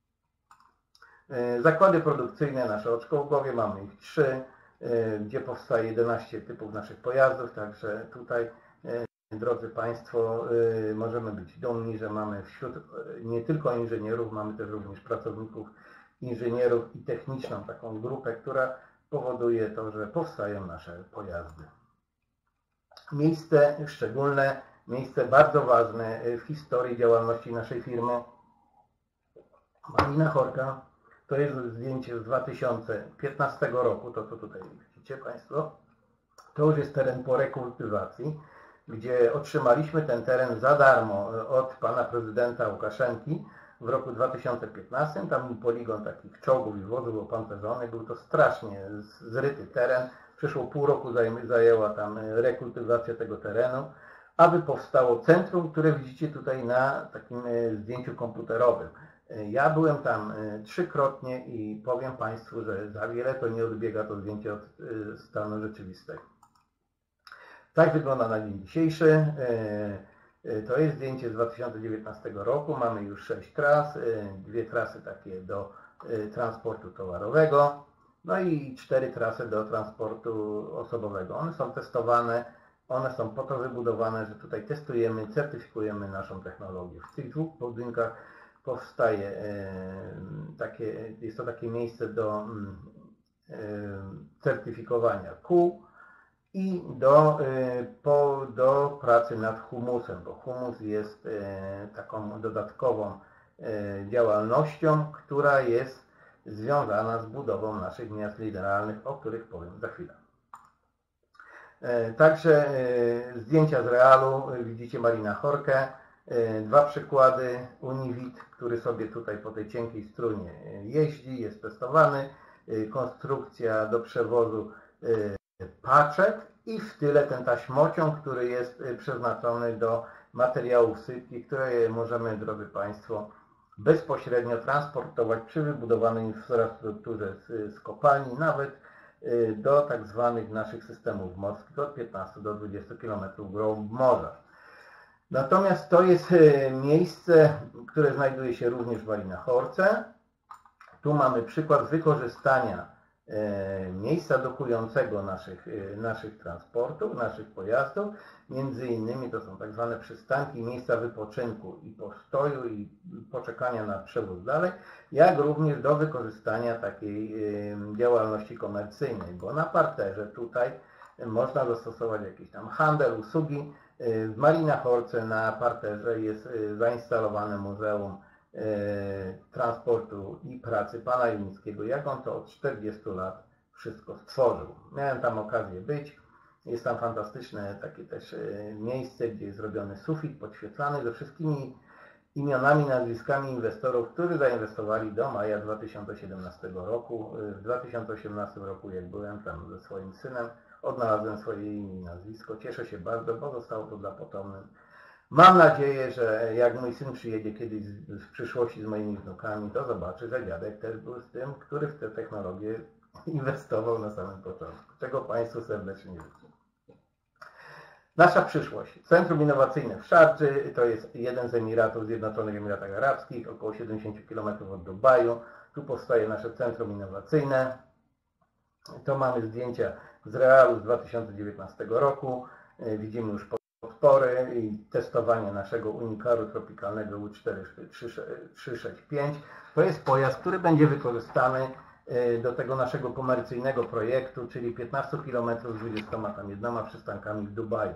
Zakłady produkcyjne nasze oczkołgowie, mamy ich 3, gdzie powstaje 11 typów naszych pojazdów, także tutaj, drodzy Państwo, możemy być dumni, że mamy wśród nie tylko inżynierów, mamy też również pracowników inżynierów i techniczną taką grupę, która powoduje to, że powstają nasze pojazdy. Miejsce szczególne, miejsce bardzo ważne w historii działalności naszej firmy. Malina Horka, to jest zdjęcie z 2015 roku, to co tutaj widzicie Państwo. To już jest teren po rekultywacji, gdzie otrzymaliśmy ten teren za darmo od pana prezydenta Łukaszenki w roku 2015. Tam był poligon takich czołgów i wozów opancerzonych. Był to strasznie zryty teren. Przeszło pół roku zajęła tam rekultywacja tego terenu, aby powstało centrum, które widzicie tutaj na takim zdjęciu komputerowym. Ja byłem tam 3-krotnie i powiem Państwu, że za wiele to nie odbiega to zdjęcie od stanu rzeczywistego. Tak wygląda na dzień dzisiejszy. To jest zdjęcie z 2019 roku. Mamy już 6 tras, 2 trasy takie do transportu towarowego, no i 4 trasy do transportu osobowego. One są testowane one są po to wybudowane, że tutaj testujemy, certyfikujemy naszą technologię. W tych dwóch budynkach powstaje jest to takie miejsce do certyfikowania kół i do pracy nad humusem, bo humus jest taką dodatkową działalnością, która jest związana z budową naszych miast lideralnych, o których powiem za chwilę. Także zdjęcia z realu, widzicie Marina Horkę, dwa przykłady, Uniwit, który sobie tutaj po tej cienkiej strunie jeździ, jest testowany, konstrukcja do przewozu paczek i w tyle ten taśmociąg, który jest przeznaczony do materiałów sypkich, które możemy, drodzy Państwo, bezpośrednio transportować przy wybudowanej infrastrukturze z kopalni, nawet do tak zwanych naszych systemów morskich od 15 do 20 km głębi morza. Natomiast to jest miejsce, które znajduje się również w Marina-Horce. Tu mamy przykład wykorzystania miejsca dokującego naszych transportów, naszych pojazdów. Między innymi to są tak zwane przystanki, miejsca wypoczynku i postoju i poczekania na przewóz dalej, jak również do wykorzystania takiej działalności komercyjnej, bo na parterze tutaj można zastosować jakiś tam handel, usługi. W Marina-Horce na parterze jest zainstalowane Muzeum Transportu i Pracy pana Junickiego, jak on to od 40 lat wszystko stworzył. Miałem tam okazję być. Jest tam fantastyczne takie też miejsce, gdzie jest zrobiony sufit podświetlany ze wszystkimi imionami, nazwiskami inwestorów, którzy zainwestowali do maja 2017 roku. W 2018 roku, jak byłem tam ze swoim synem, odnalazłem swoje imię i nazwisko. Cieszę się bardzo, bo zostało to dla potomnych. Mam nadzieję, że jak mój syn przyjedzie kiedyś w przyszłości z moimi wnukami, to zobaczy, że dziadek też był z tym, który w tę technologię inwestował na samym początku, czego Państwu serdecznie życzę. Nasza przyszłość. Centrum Innowacyjne w Szardży, to jest jeden z Emiratów, Zjednoczonych Emiratach Arabskich, około 70 km od Dubaju. Tu powstaje nasze Centrum Innowacyjne. To mamy zdjęcia z realu z 2019 roku. Widzimy już podpory i testowanie naszego unikaru tropikalnego U4365. To jest pojazd, który będzie wykorzystany do tego naszego komercyjnego projektu, czyli 15 km z 21 przystankami w Dubaju.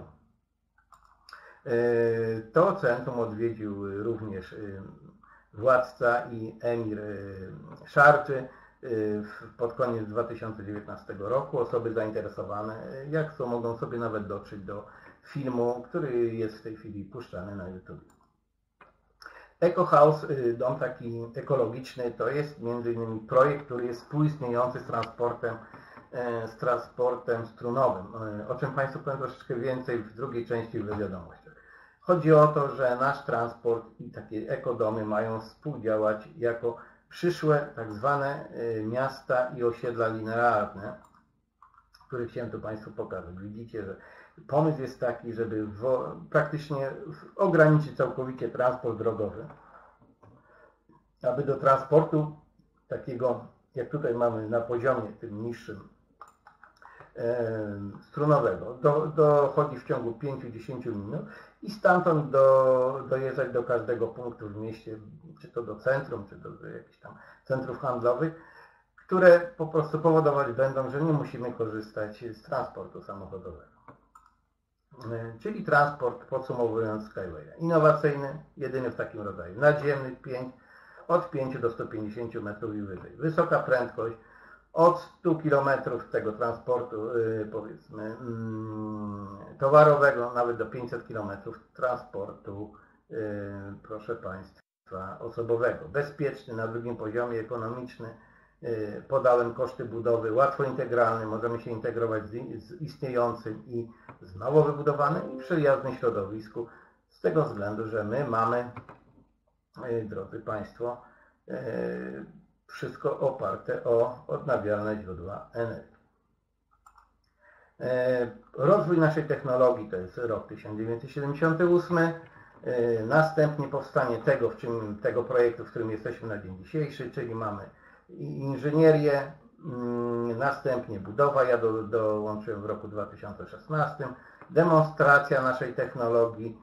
To centrum odwiedził również władca i emir Szardży pod koniec 2019 roku. Osoby zainteresowane, jak to mogą sobie nawet dotrzeć do filmu, który jest w tej chwili puszczany na YouTube. Eco House, dom taki ekologiczny, to jest m.in. projekt, który jest współistniejący z transportem strunowym, o czym Państwu powiem troszeczkę więcej w drugiej części w wiadomościach. Chodzi o to, że nasz transport i takie ekodomy mają współdziałać jako przyszłe tak zwane miasta i osiedla linearne, które chciałem tu Państwu pokazać. Widzicie, że pomysł jest taki, żeby praktycznie ograniczyć całkowicie transport drogowy, aby do transportu takiego, jak tutaj mamy na poziomie tym niższym, strunowego, dochodzi w ciągu 5-10 minut i stamtąd dojeżdżać do każdego punktu w mieście, czy to do centrum, czy do jakichś tam centrów handlowych, które po prostu powodować będą, że nie musimy korzystać z transportu samochodowego. Czyli transport, podsumowując, Skywaya. Innowacyjny, jedyny w takim rodzaju. Nadziemny, od 5 do 150 metrów i wyżej. Wysoka prędkość, od 100 km tego transportu, powiedzmy, towarowego, nawet do 500 km transportu, proszę Państwa, osobowego. Bezpieczny, na drugim poziomie, ekonomiczny. Podałem koszty budowy, łatwo integralny, możemy się integrować z istniejącym i z nowo wybudowanym i przyjaznym środowisku, z tego względu, że my mamy, drodzy Państwo, wszystko oparte o odnawialne źródła energii. Rozwój naszej technologii to jest rok 1978, następnie powstanie tego projektu, w którym jesteśmy na dzień dzisiejszy, czyli mamy inżynierię, następnie budowa, ja dołączyłem w roku 2016, demonstracja naszej technologii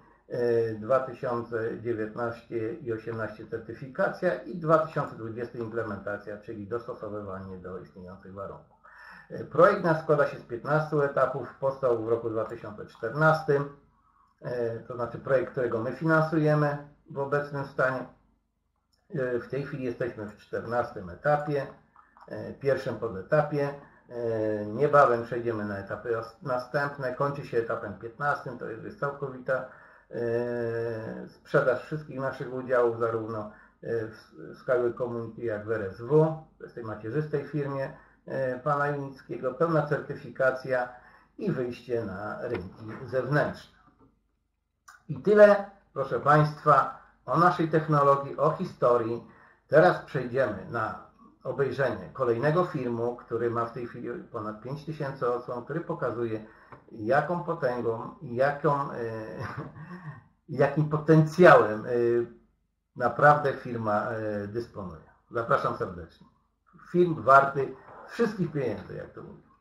2019 i 18 certyfikacja i 2020 implementacja, czyli dostosowywanie do istniejących warunków. Projekt nasz składa się z 15 etapów, powstał w roku 2014, to znaczy projekt, którego my finansujemy w obecnym stanie. W tej chwili jesteśmy w 14 etapie, pierwszym podetapie. Niebawem przejdziemy na etapy następne. Kończy się etapem 15, to jest całkowita sprzedaż wszystkich naszych udziałów, zarówno w Skyway Community, jak w RSW, to jest tej macierzystej firmie pana Junickiego, pełna certyfikacja i wyjście na rynki zewnętrzne. I tyle, proszę Państwa, o naszej technologii, o historii. Teraz przejdziemy na obejrzenie kolejnego filmu, który ma w tej chwili ponad 5000 odsłon, który pokazuje, jaką potęgą i jakim potencjałem naprawdę firma dysponuje. Zapraszam serdecznie. Film warty wszystkich pieniędzy, jak to mówię.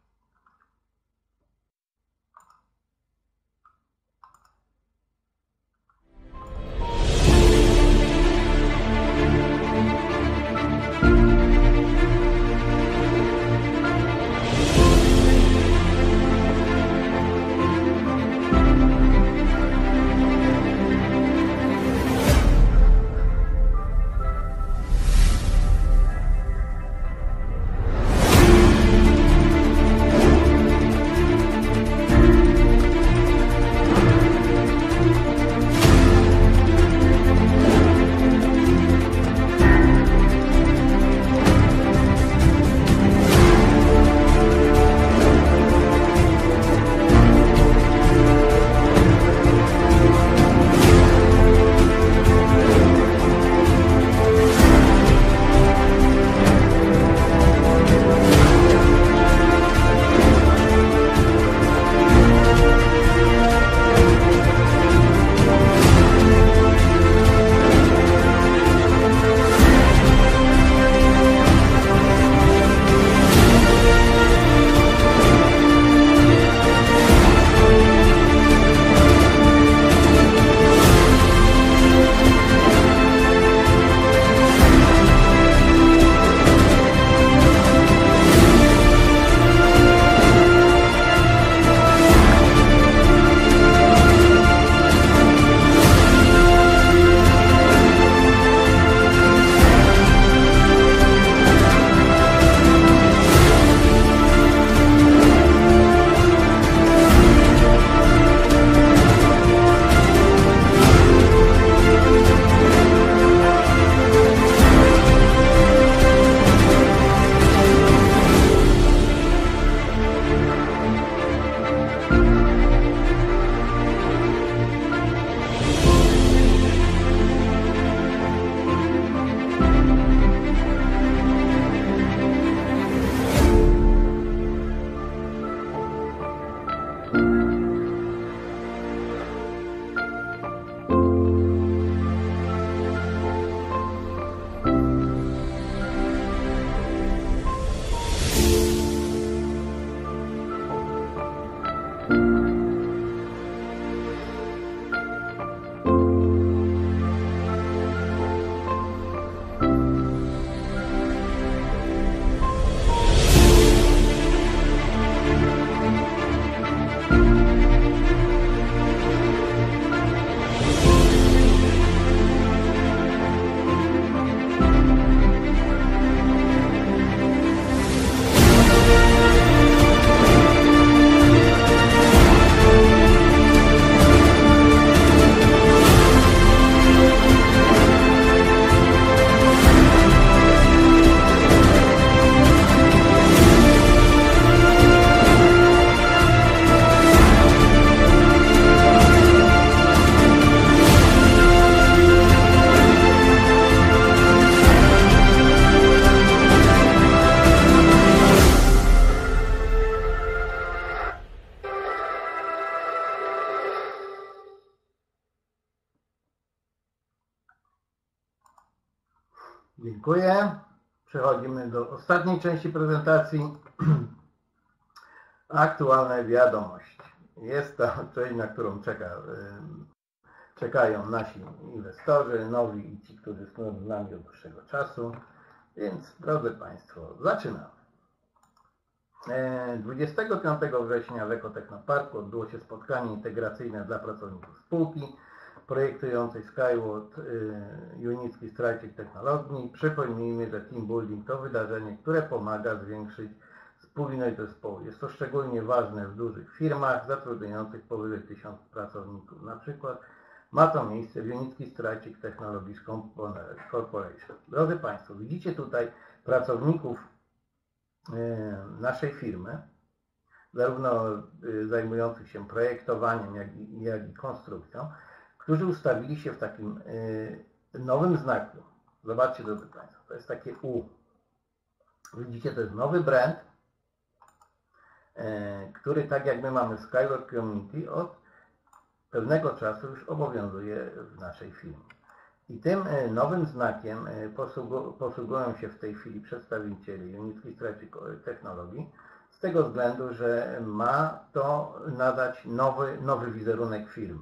Dziękuję. Przechodzimy do ostatniej części prezentacji. Aktualne wiadomości. Jest to część, na którą czekają nasi inwestorzy, nowi i ci, którzy są z nami od dłuższego czasu. Więc, drodzy Państwo, zaczynamy. 25 września w Ekotechnoparku odbyło się spotkanie integracyjne dla pracowników spółki projektującej Skyward Unicki Strajczyk Technologii. Przypomnijmy, że team building to wydarzenie, które pomaga zwiększyć spójność zespołu. Jest to szczególnie ważne w dużych firmach zatrudniających powyżej 1000 pracowników. Na przykład ma to miejsce w Unicki Strajczyk Technologies Corporation. Drodzy Państwo, widzicie tutaj pracowników naszej firmy, zarówno zajmujących się projektowaniem, jak i konstrukcją, którzy ustawili się w takim nowym znaku. Zobaczcie, drodzy Państwo, to jest takie U. Widzicie, to jest nowy brand, który tak jak my mamy Skyward Community, od pewnego czasu już obowiązuje w naszej firmie. I tym nowym znakiem posługują się w tej chwili przedstawiciele Unicki Strajczyk Technologii z tego względu, że ma to nadać nowy wizerunek firmy.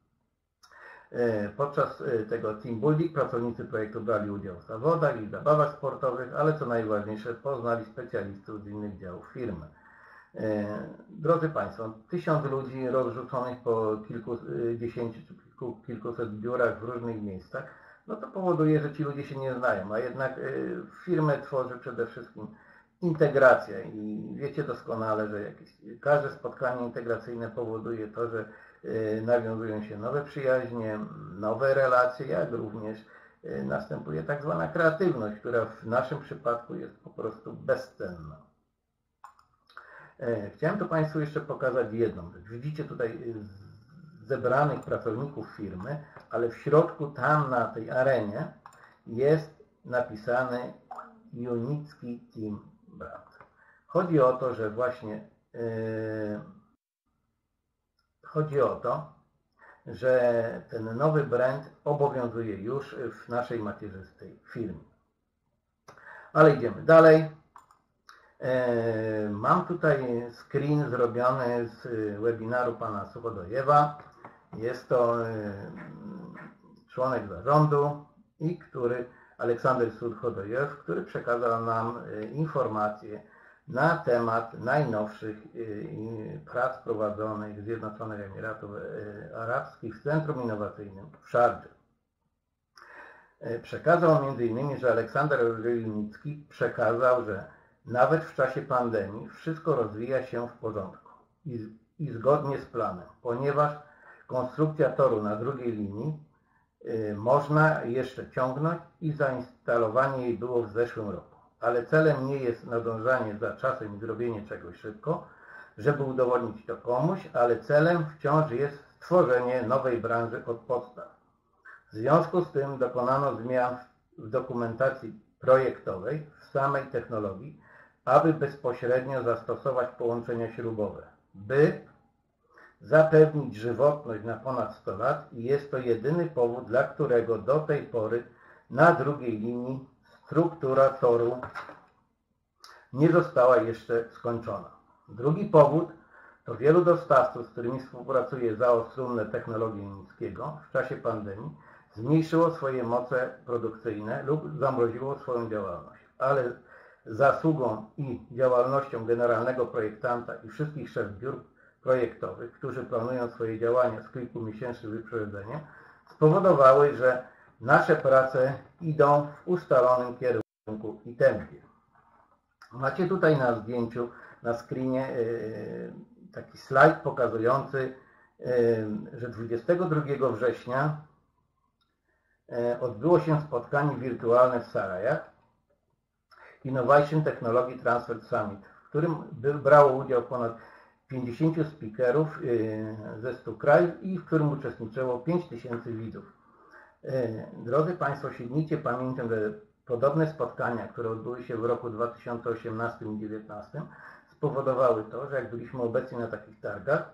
Podczas tego team building pracownicy projektu brali udział w zawodach i zabawach sportowych, ale co najważniejsze, poznali specjalistów z innych działów firmy. Drodzy Państwo, 1000 ludzi rozrzuconych po kilkudziesięciu czy kilkuset biurach w różnych miejscach, no to powoduje, że ci ludzie się nie znają, a jednak firmę tworzy przede wszystkim integracja i wiecie doskonale, że każde spotkanie integracyjne powoduje to, że nawiązują się nowe przyjaźnie, nowe relacje, jak również następuje tak zwana kreatywność, która w naszym przypadku jest po prostu bezcenna. Chciałem tu Państwu jeszcze pokazać jedną rzecz. Widzicie tutaj zebranych pracowników firmy, ale w środku tam na tej arenie jest napisany Unicki Team Brand. Chodzi o to, że właśnie że ten nowy brand obowiązuje już w naszej macierzystej firmie. Ale idziemy dalej. Mam tutaj screen zrobiony z webinaru pana Suchodojewa. Jest to członek zarządu i Aleksander Suchodojew, który przekazał nam informacje na temat najnowszych prac prowadzonych w Zjednoczonych Emiratów Arabskich w Centrum Innowacyjnym w Szardży. Przekazał m.in., że Aleksander Unicki przekazał, że nawet w czasie pandemii wszystko rozwija się w porządku i zgodnie z planem, ponieważ konstrukcja toru na drugiej linii można jeszcze ciągnąć i zainstalowanie jej było w zeszłym roku. Ale celem nie jest nadążanie za czasem i zrobienie czegoś szybko, żeby udowodnić to komuś, ale celem wciąż jest stworzenie nowej branży od podstaw. W związku z tym dokonano zmian w dokumentacji projektowej w samej technologii, aby bezpośrednio zastosować połączenia śrubowe, by zapewnić żywotność na ponad 100 lat i jest to jedyny powód, dla którego do tej pory na drugiej linii struktura toru nie została jeszcze skończona. Drugi powód to wielu dostawców, z którymi współpracuje ZAO Strunne Technologii Unickiego w czasie pandemii, zmniejszyło swoje moce produkcyjne lub zamroziło swoją działalność, ale zasługą i działalnością generalnego projektanta i wszystkich szefów biur projektowych, którzy planują swoje działania z kilkumiesięcznym wyprzedzeniem, spowodowały, że nasze prace idą w ustalonym kierunku i tempie. Macie tutaj na zdjęciu, na screenie taki slajd pokazujący, że 22 września odbyło się spotkanie wirtualne w Sarajach Innovation Technology Transfer Summit, w którym brało udział ponad 50 speakerów ze 100 krajów i w którym uczestniczyło 5000 widzów. Drodzy Państwo, sięgnijcie pamięcią, że podobne spotkania, które odbyły się w roku 2018 i 2019, spowodowały to, że jak byliśmy obecni na takich targach,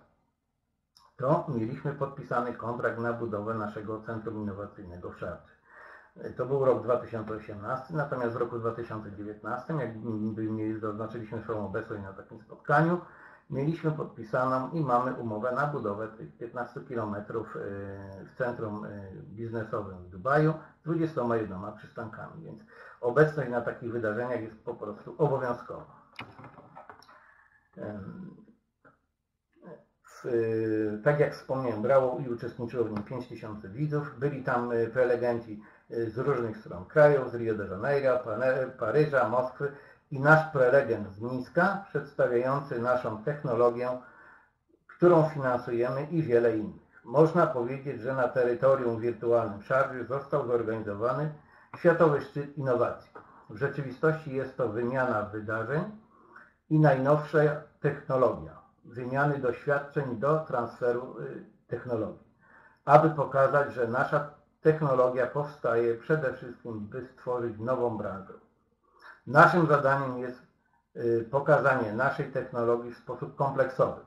to mieliśmy podpisany kontrakt na budowę naszego Centrum Innowacyjnego w Szardży. To był rok 2018, natomiast w roku 2019, jak zaznaczyliśmy swoją obecność na takim spotkaniu, mieliśmy podpisaną i mamy umowę na budowę tych 15 km w centrum biznesowym w Dubaju z 21 przystankami, więc obecność na takich wydarzeniach jest po prostu obowiązkowa. Tak jak wspomniałem, brało i uczestniczyło w nim 5000 widzów. Byli tam prelegenci z różnych stron kraju, z Rio de Janeiro, Paryża, Moskwy i nasz prelegent z Mińska, przedstawiający naszą technologię, którą finansujemy i wiele innych. Można powiedzieć, że na terytorium wirtualnym Sharjah został zorganizowany Światowy Szczyt Innowacji. W rzeczywistości jest to wymiana wydarzeń i najnowsza technologia, wymiany doświadczeń do transferu technologii, aby pokazać, że nasza technologia powstaje przede wszystkim, by stworzyć nową branżę. Naszym zadaniem jest pokazanie naszej technologii w sposób kompleksowy.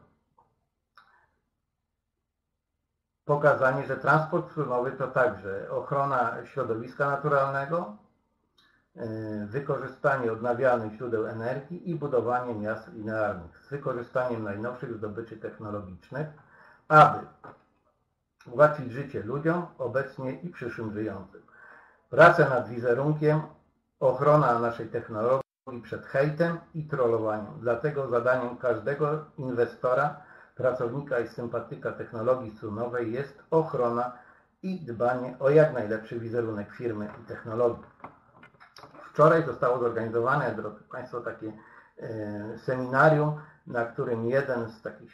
Pokazanie, że transport płyniowy to także ochrona środowiska naturalnego, wykorzystanie odnawialnych źródeł energii i budowanie miast linearnych z wykorzystaniem najnowszych zdobyczy technologicznych, aby ułatwić życie ludziom obecnie i przyszłym żyjącym. Prace nad wizerunkiem, ochrona naszej technologii przed hejtem i trollowaniem. Dlatego zadaniem każdego inwestora, pracownika i sympatyka technologii strunowej jest ochrona i dbanie o jak najlepszy wizerunek firmy i technologii. Wczoraj zostało zorganizowane, drodzy Państwo, takie seminarium, na którym jeden z takich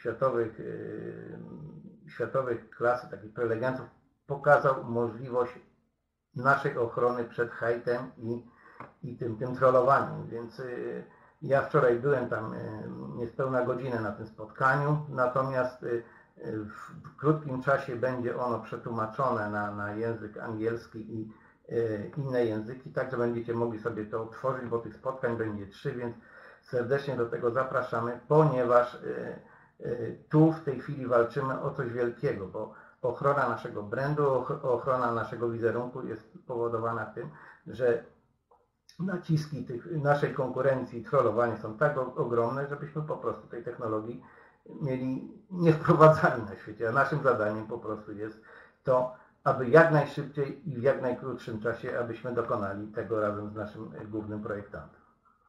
światowych klasy, takich prelegentów pokazał możliwość naszej ochrony przed hejtem i tym trollowaniem. Więc ja wczoraj byłem tam niespełna godzinę na tym spotkaniu, natomiast w krótkim czasie będzie ono przetłumaczone na język angielski i inne języki, tak że będziecie mogli sobie to otworzyć, bo tych spotkań będzie 3, więc serdecznie do tego zapraszamy, ponieważ tu w tej chwili walczymy o coś wielkiego, bo ochrona naszego brandu, ochrona naszego wizerunku jest spowodowana tym, że naciski naszej konkurencji i trollowanie są tak ogromne, żebyśmy po prostu tej technologii nie wprowadzali na świecie, a naszym zadaniem po prostu jest to, aby jak najszybciej i w jak najkrótszym czasie, abyśmy dokonali tego razem z naszym głównym projektantem.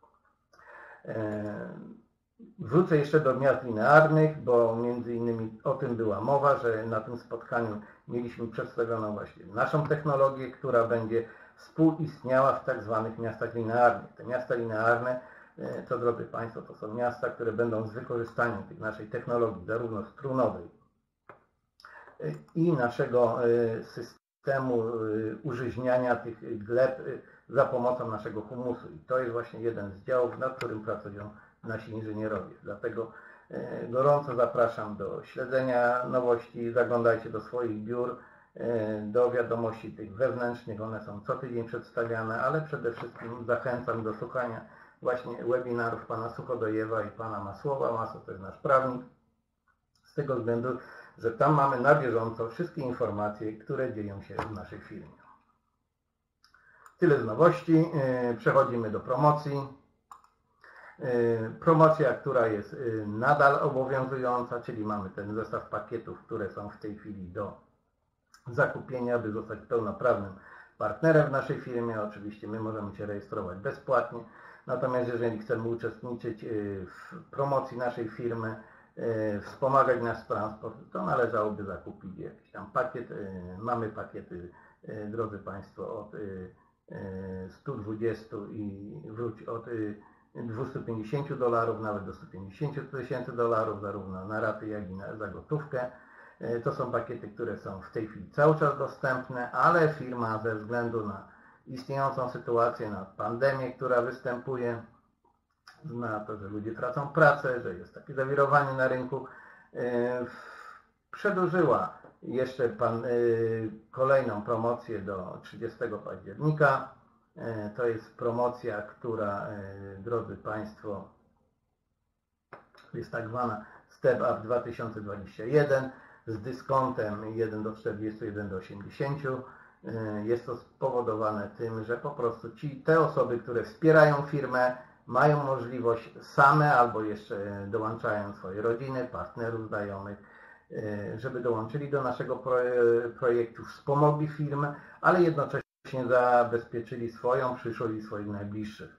Wrócę jeszcze do miast linearnych, bo między innymi o tym była mowa, że na tym spotkaniu mieliśmy przedstawioną właśnie naszą technologię, która będzie współistniała w tak zwanych miastach linearnych. Te miasta linearne, to drodzy Państwo, to są miasta, które będą z wykorzystaniem tej naszej technologii, zarówno strunowej i naszego systemu użyźniania tych gleb za pomocą naszego humusu. I to jest właśnie jeden z działów, nad którym pracują nasi inżynierowie. Dlatego gorąco zapraszam do śledzenia nowości, zaglądajcie do swoich biur, do wiadomości tych wewnętrznych, one są co tydzień przedstawiane, ale przede wszystkim zachęcam do słuchania właśnie webinarów pana Suchodojewa i pana Masłowa. Masło to jest nasz prawnik, z tego względu, że tam mamy na bieżąco wszystkie informacje, które dzieją się w naszej firmie. Tyle z nowości. Przechodzimy do promocji. Promocja, która jest nadal obowiązująca, czyli mamy ten zestaw pakietów, które są w tej chwili do zakupienia, by zostać pełnoprawnym partnerem w naszej firmie. Oczywiście my możemy się rejestrować bezpłatnie, natomiast jeżeli chcemy uczestniczyć w promocji naszej firmy, wspomagać nasz transport, to należałoby zakupić jakiś tam pakiet. Mamy pakiety, drodzy Państwo, od 120 i od $250, nawet do $150,000, zarówno na raty, jak i za gotówkę. To są pakiety, które są w tej chwili cały czas dostępne, ale firma ze względu na istniejącą sytuację, na pandemię, która występuje, na to, że ludzie tracą pracę, że jest takie zawirowanie na rynku, przedłużyła jeszcze kolejną promocję do 30 października. To jest promocja, która, drodzy Państwo, jest tak zwana Step Up 2021 z dyskontem 1 do 40, 1 do 80. Jest to spowodowane tym, że po prostu te osoby, które wspierają firmę, mają możliwość same albo jeszcze dołączają swoje rodziny, partnerów, znajomych, żeby dołączyli do naszego projektu, wspomogli firmę, ale jednocześnie zabezpieczyli swoją przyszłość i swoich najbliższych.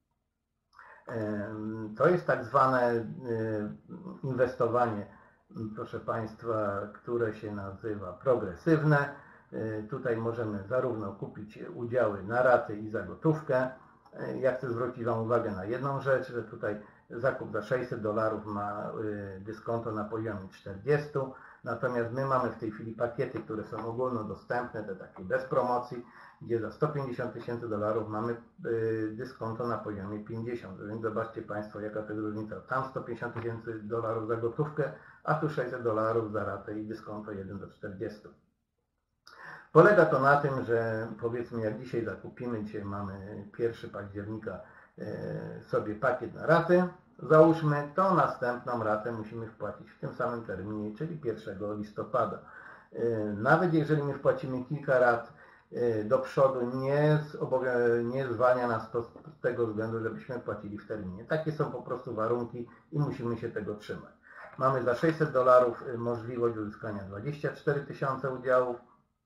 To jest tak zwane inwestowanie, proszę Państwa, które się nazywa progresywne. Tutaj możemy zarówno kupić udziały na raty i za gotówkę. Ja chcę zwrócić Wam uwagę na jedną rzecz, że tutaj zakup za $600 ma dyskonto na poziomie 40, natomiast my mamy w tej chwili pakiety, które są ogólnodostępne, te takie bez promocji, gdzie za $150 000 mamy dyskonto na poziomie 50, więc zobaczcie Państwo, jaka to jest różnica. Tam $150 000 za gotówkę, a tu $600 za ratę i dyskonto 1:40. Polega to na tym, że powiedzmy jak dzisiaj zakupimy, dzisiaj mamy 1 października sobie pakiet na raty, załóżmy, to następną ratę musimy wpłacić w tym samym terminie, czyli 1 listopada. Nawet jeżeli my wpłacimy kilka rat do przodu, nie zwalnia nas to z tego względu, żebyśmy płacili w terminie. Takie są po prostu warunki i musimy się tego trzymać. Mamy za $600 możliwość uzyskania 24 000 udziałów.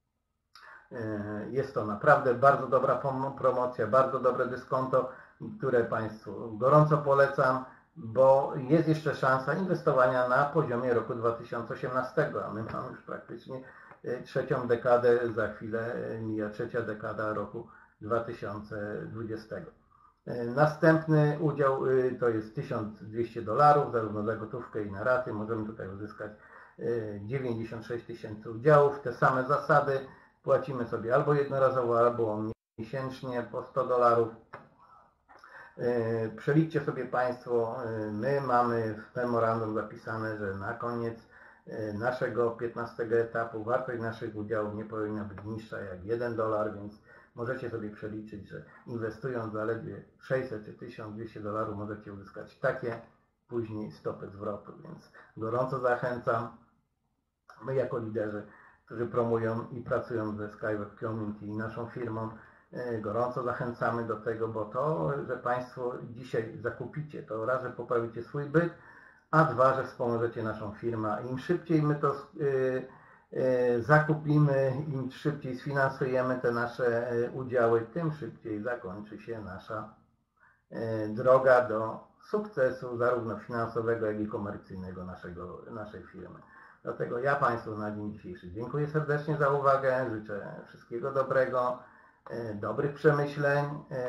Jest to naprawdę bardzo dobra promocja, bardzo dobre dyskonto, które Państwu gorąco polecam, bo jest jeszcze szansa inwestowania na poziomie roku 2018, a my mamy już praktycznie trzecią dekadę, za chwilę mija trzecia dekada roku 2020. Następny udział to jest $1200, zarówno za gotówkę i na raty. Możemy tutaj uzyskać 96 000 udziałów. Te same zasady. Płacimy sobie albo jednorazowo, albo miesięcznie po $100. Przeliczcie sobie Państwo, my mamy w memorandum zapisane, że na koniec naszego 15 etapu wartość naszych udziałów nie powinna być niższa jak $1, więc możecie sobie przeliczyć, że inwestując zaledwie 600 czy $1200 możecie uzyskać takie później stopy zwrotu, więc gorąco zachęcam. My jako liderzy, którzy promują i pracują ze Skyweb Community i naszą firmą, gorąco zachęcamy do tego, bo to, że Państwo dzisiaj zakupicie, to raz, że poprawicie swój byt, a dwa, że wspomożecie naszą firmę. Im szybciej my to zakupimy, im szybciej sfinansujemy te nasze udziały, tym szybciej zakończy się nasza droga do sukcesu, zarówno finansowego, jak i komercyjnego naszej firmy. Dlatego ja Państwu na dzień dzisiejszy dziękuję serdecznie za uwagę, życzę wszystkiego dobrego, dobrych przemyśleń,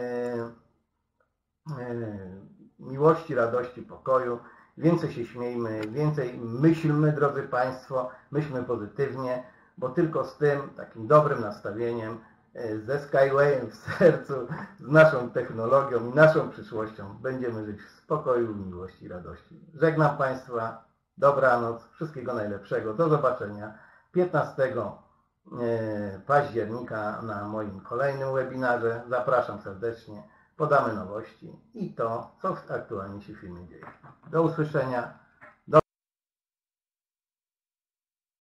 miłości, radości, pokoju. Więcej się śmiejmy, więcej myślmy, drodzy Państwo, myślmy pozytywnie, bo tylko z tym takim dobrym nastawieniem, ze Skywayem w sercu, z naszą technologią i naszą przyszłością będziemy żyć w spokoju, miłości i radości. Żegnam Państwa, dobranoc, wszystkiego najlepszego, do zobaczenia 15 października na moim kolejnym webinarze. Zapraszam serdecznie. Podamy nowości i to, co aktualnie się w firmie dzieje. Do usłyszenia.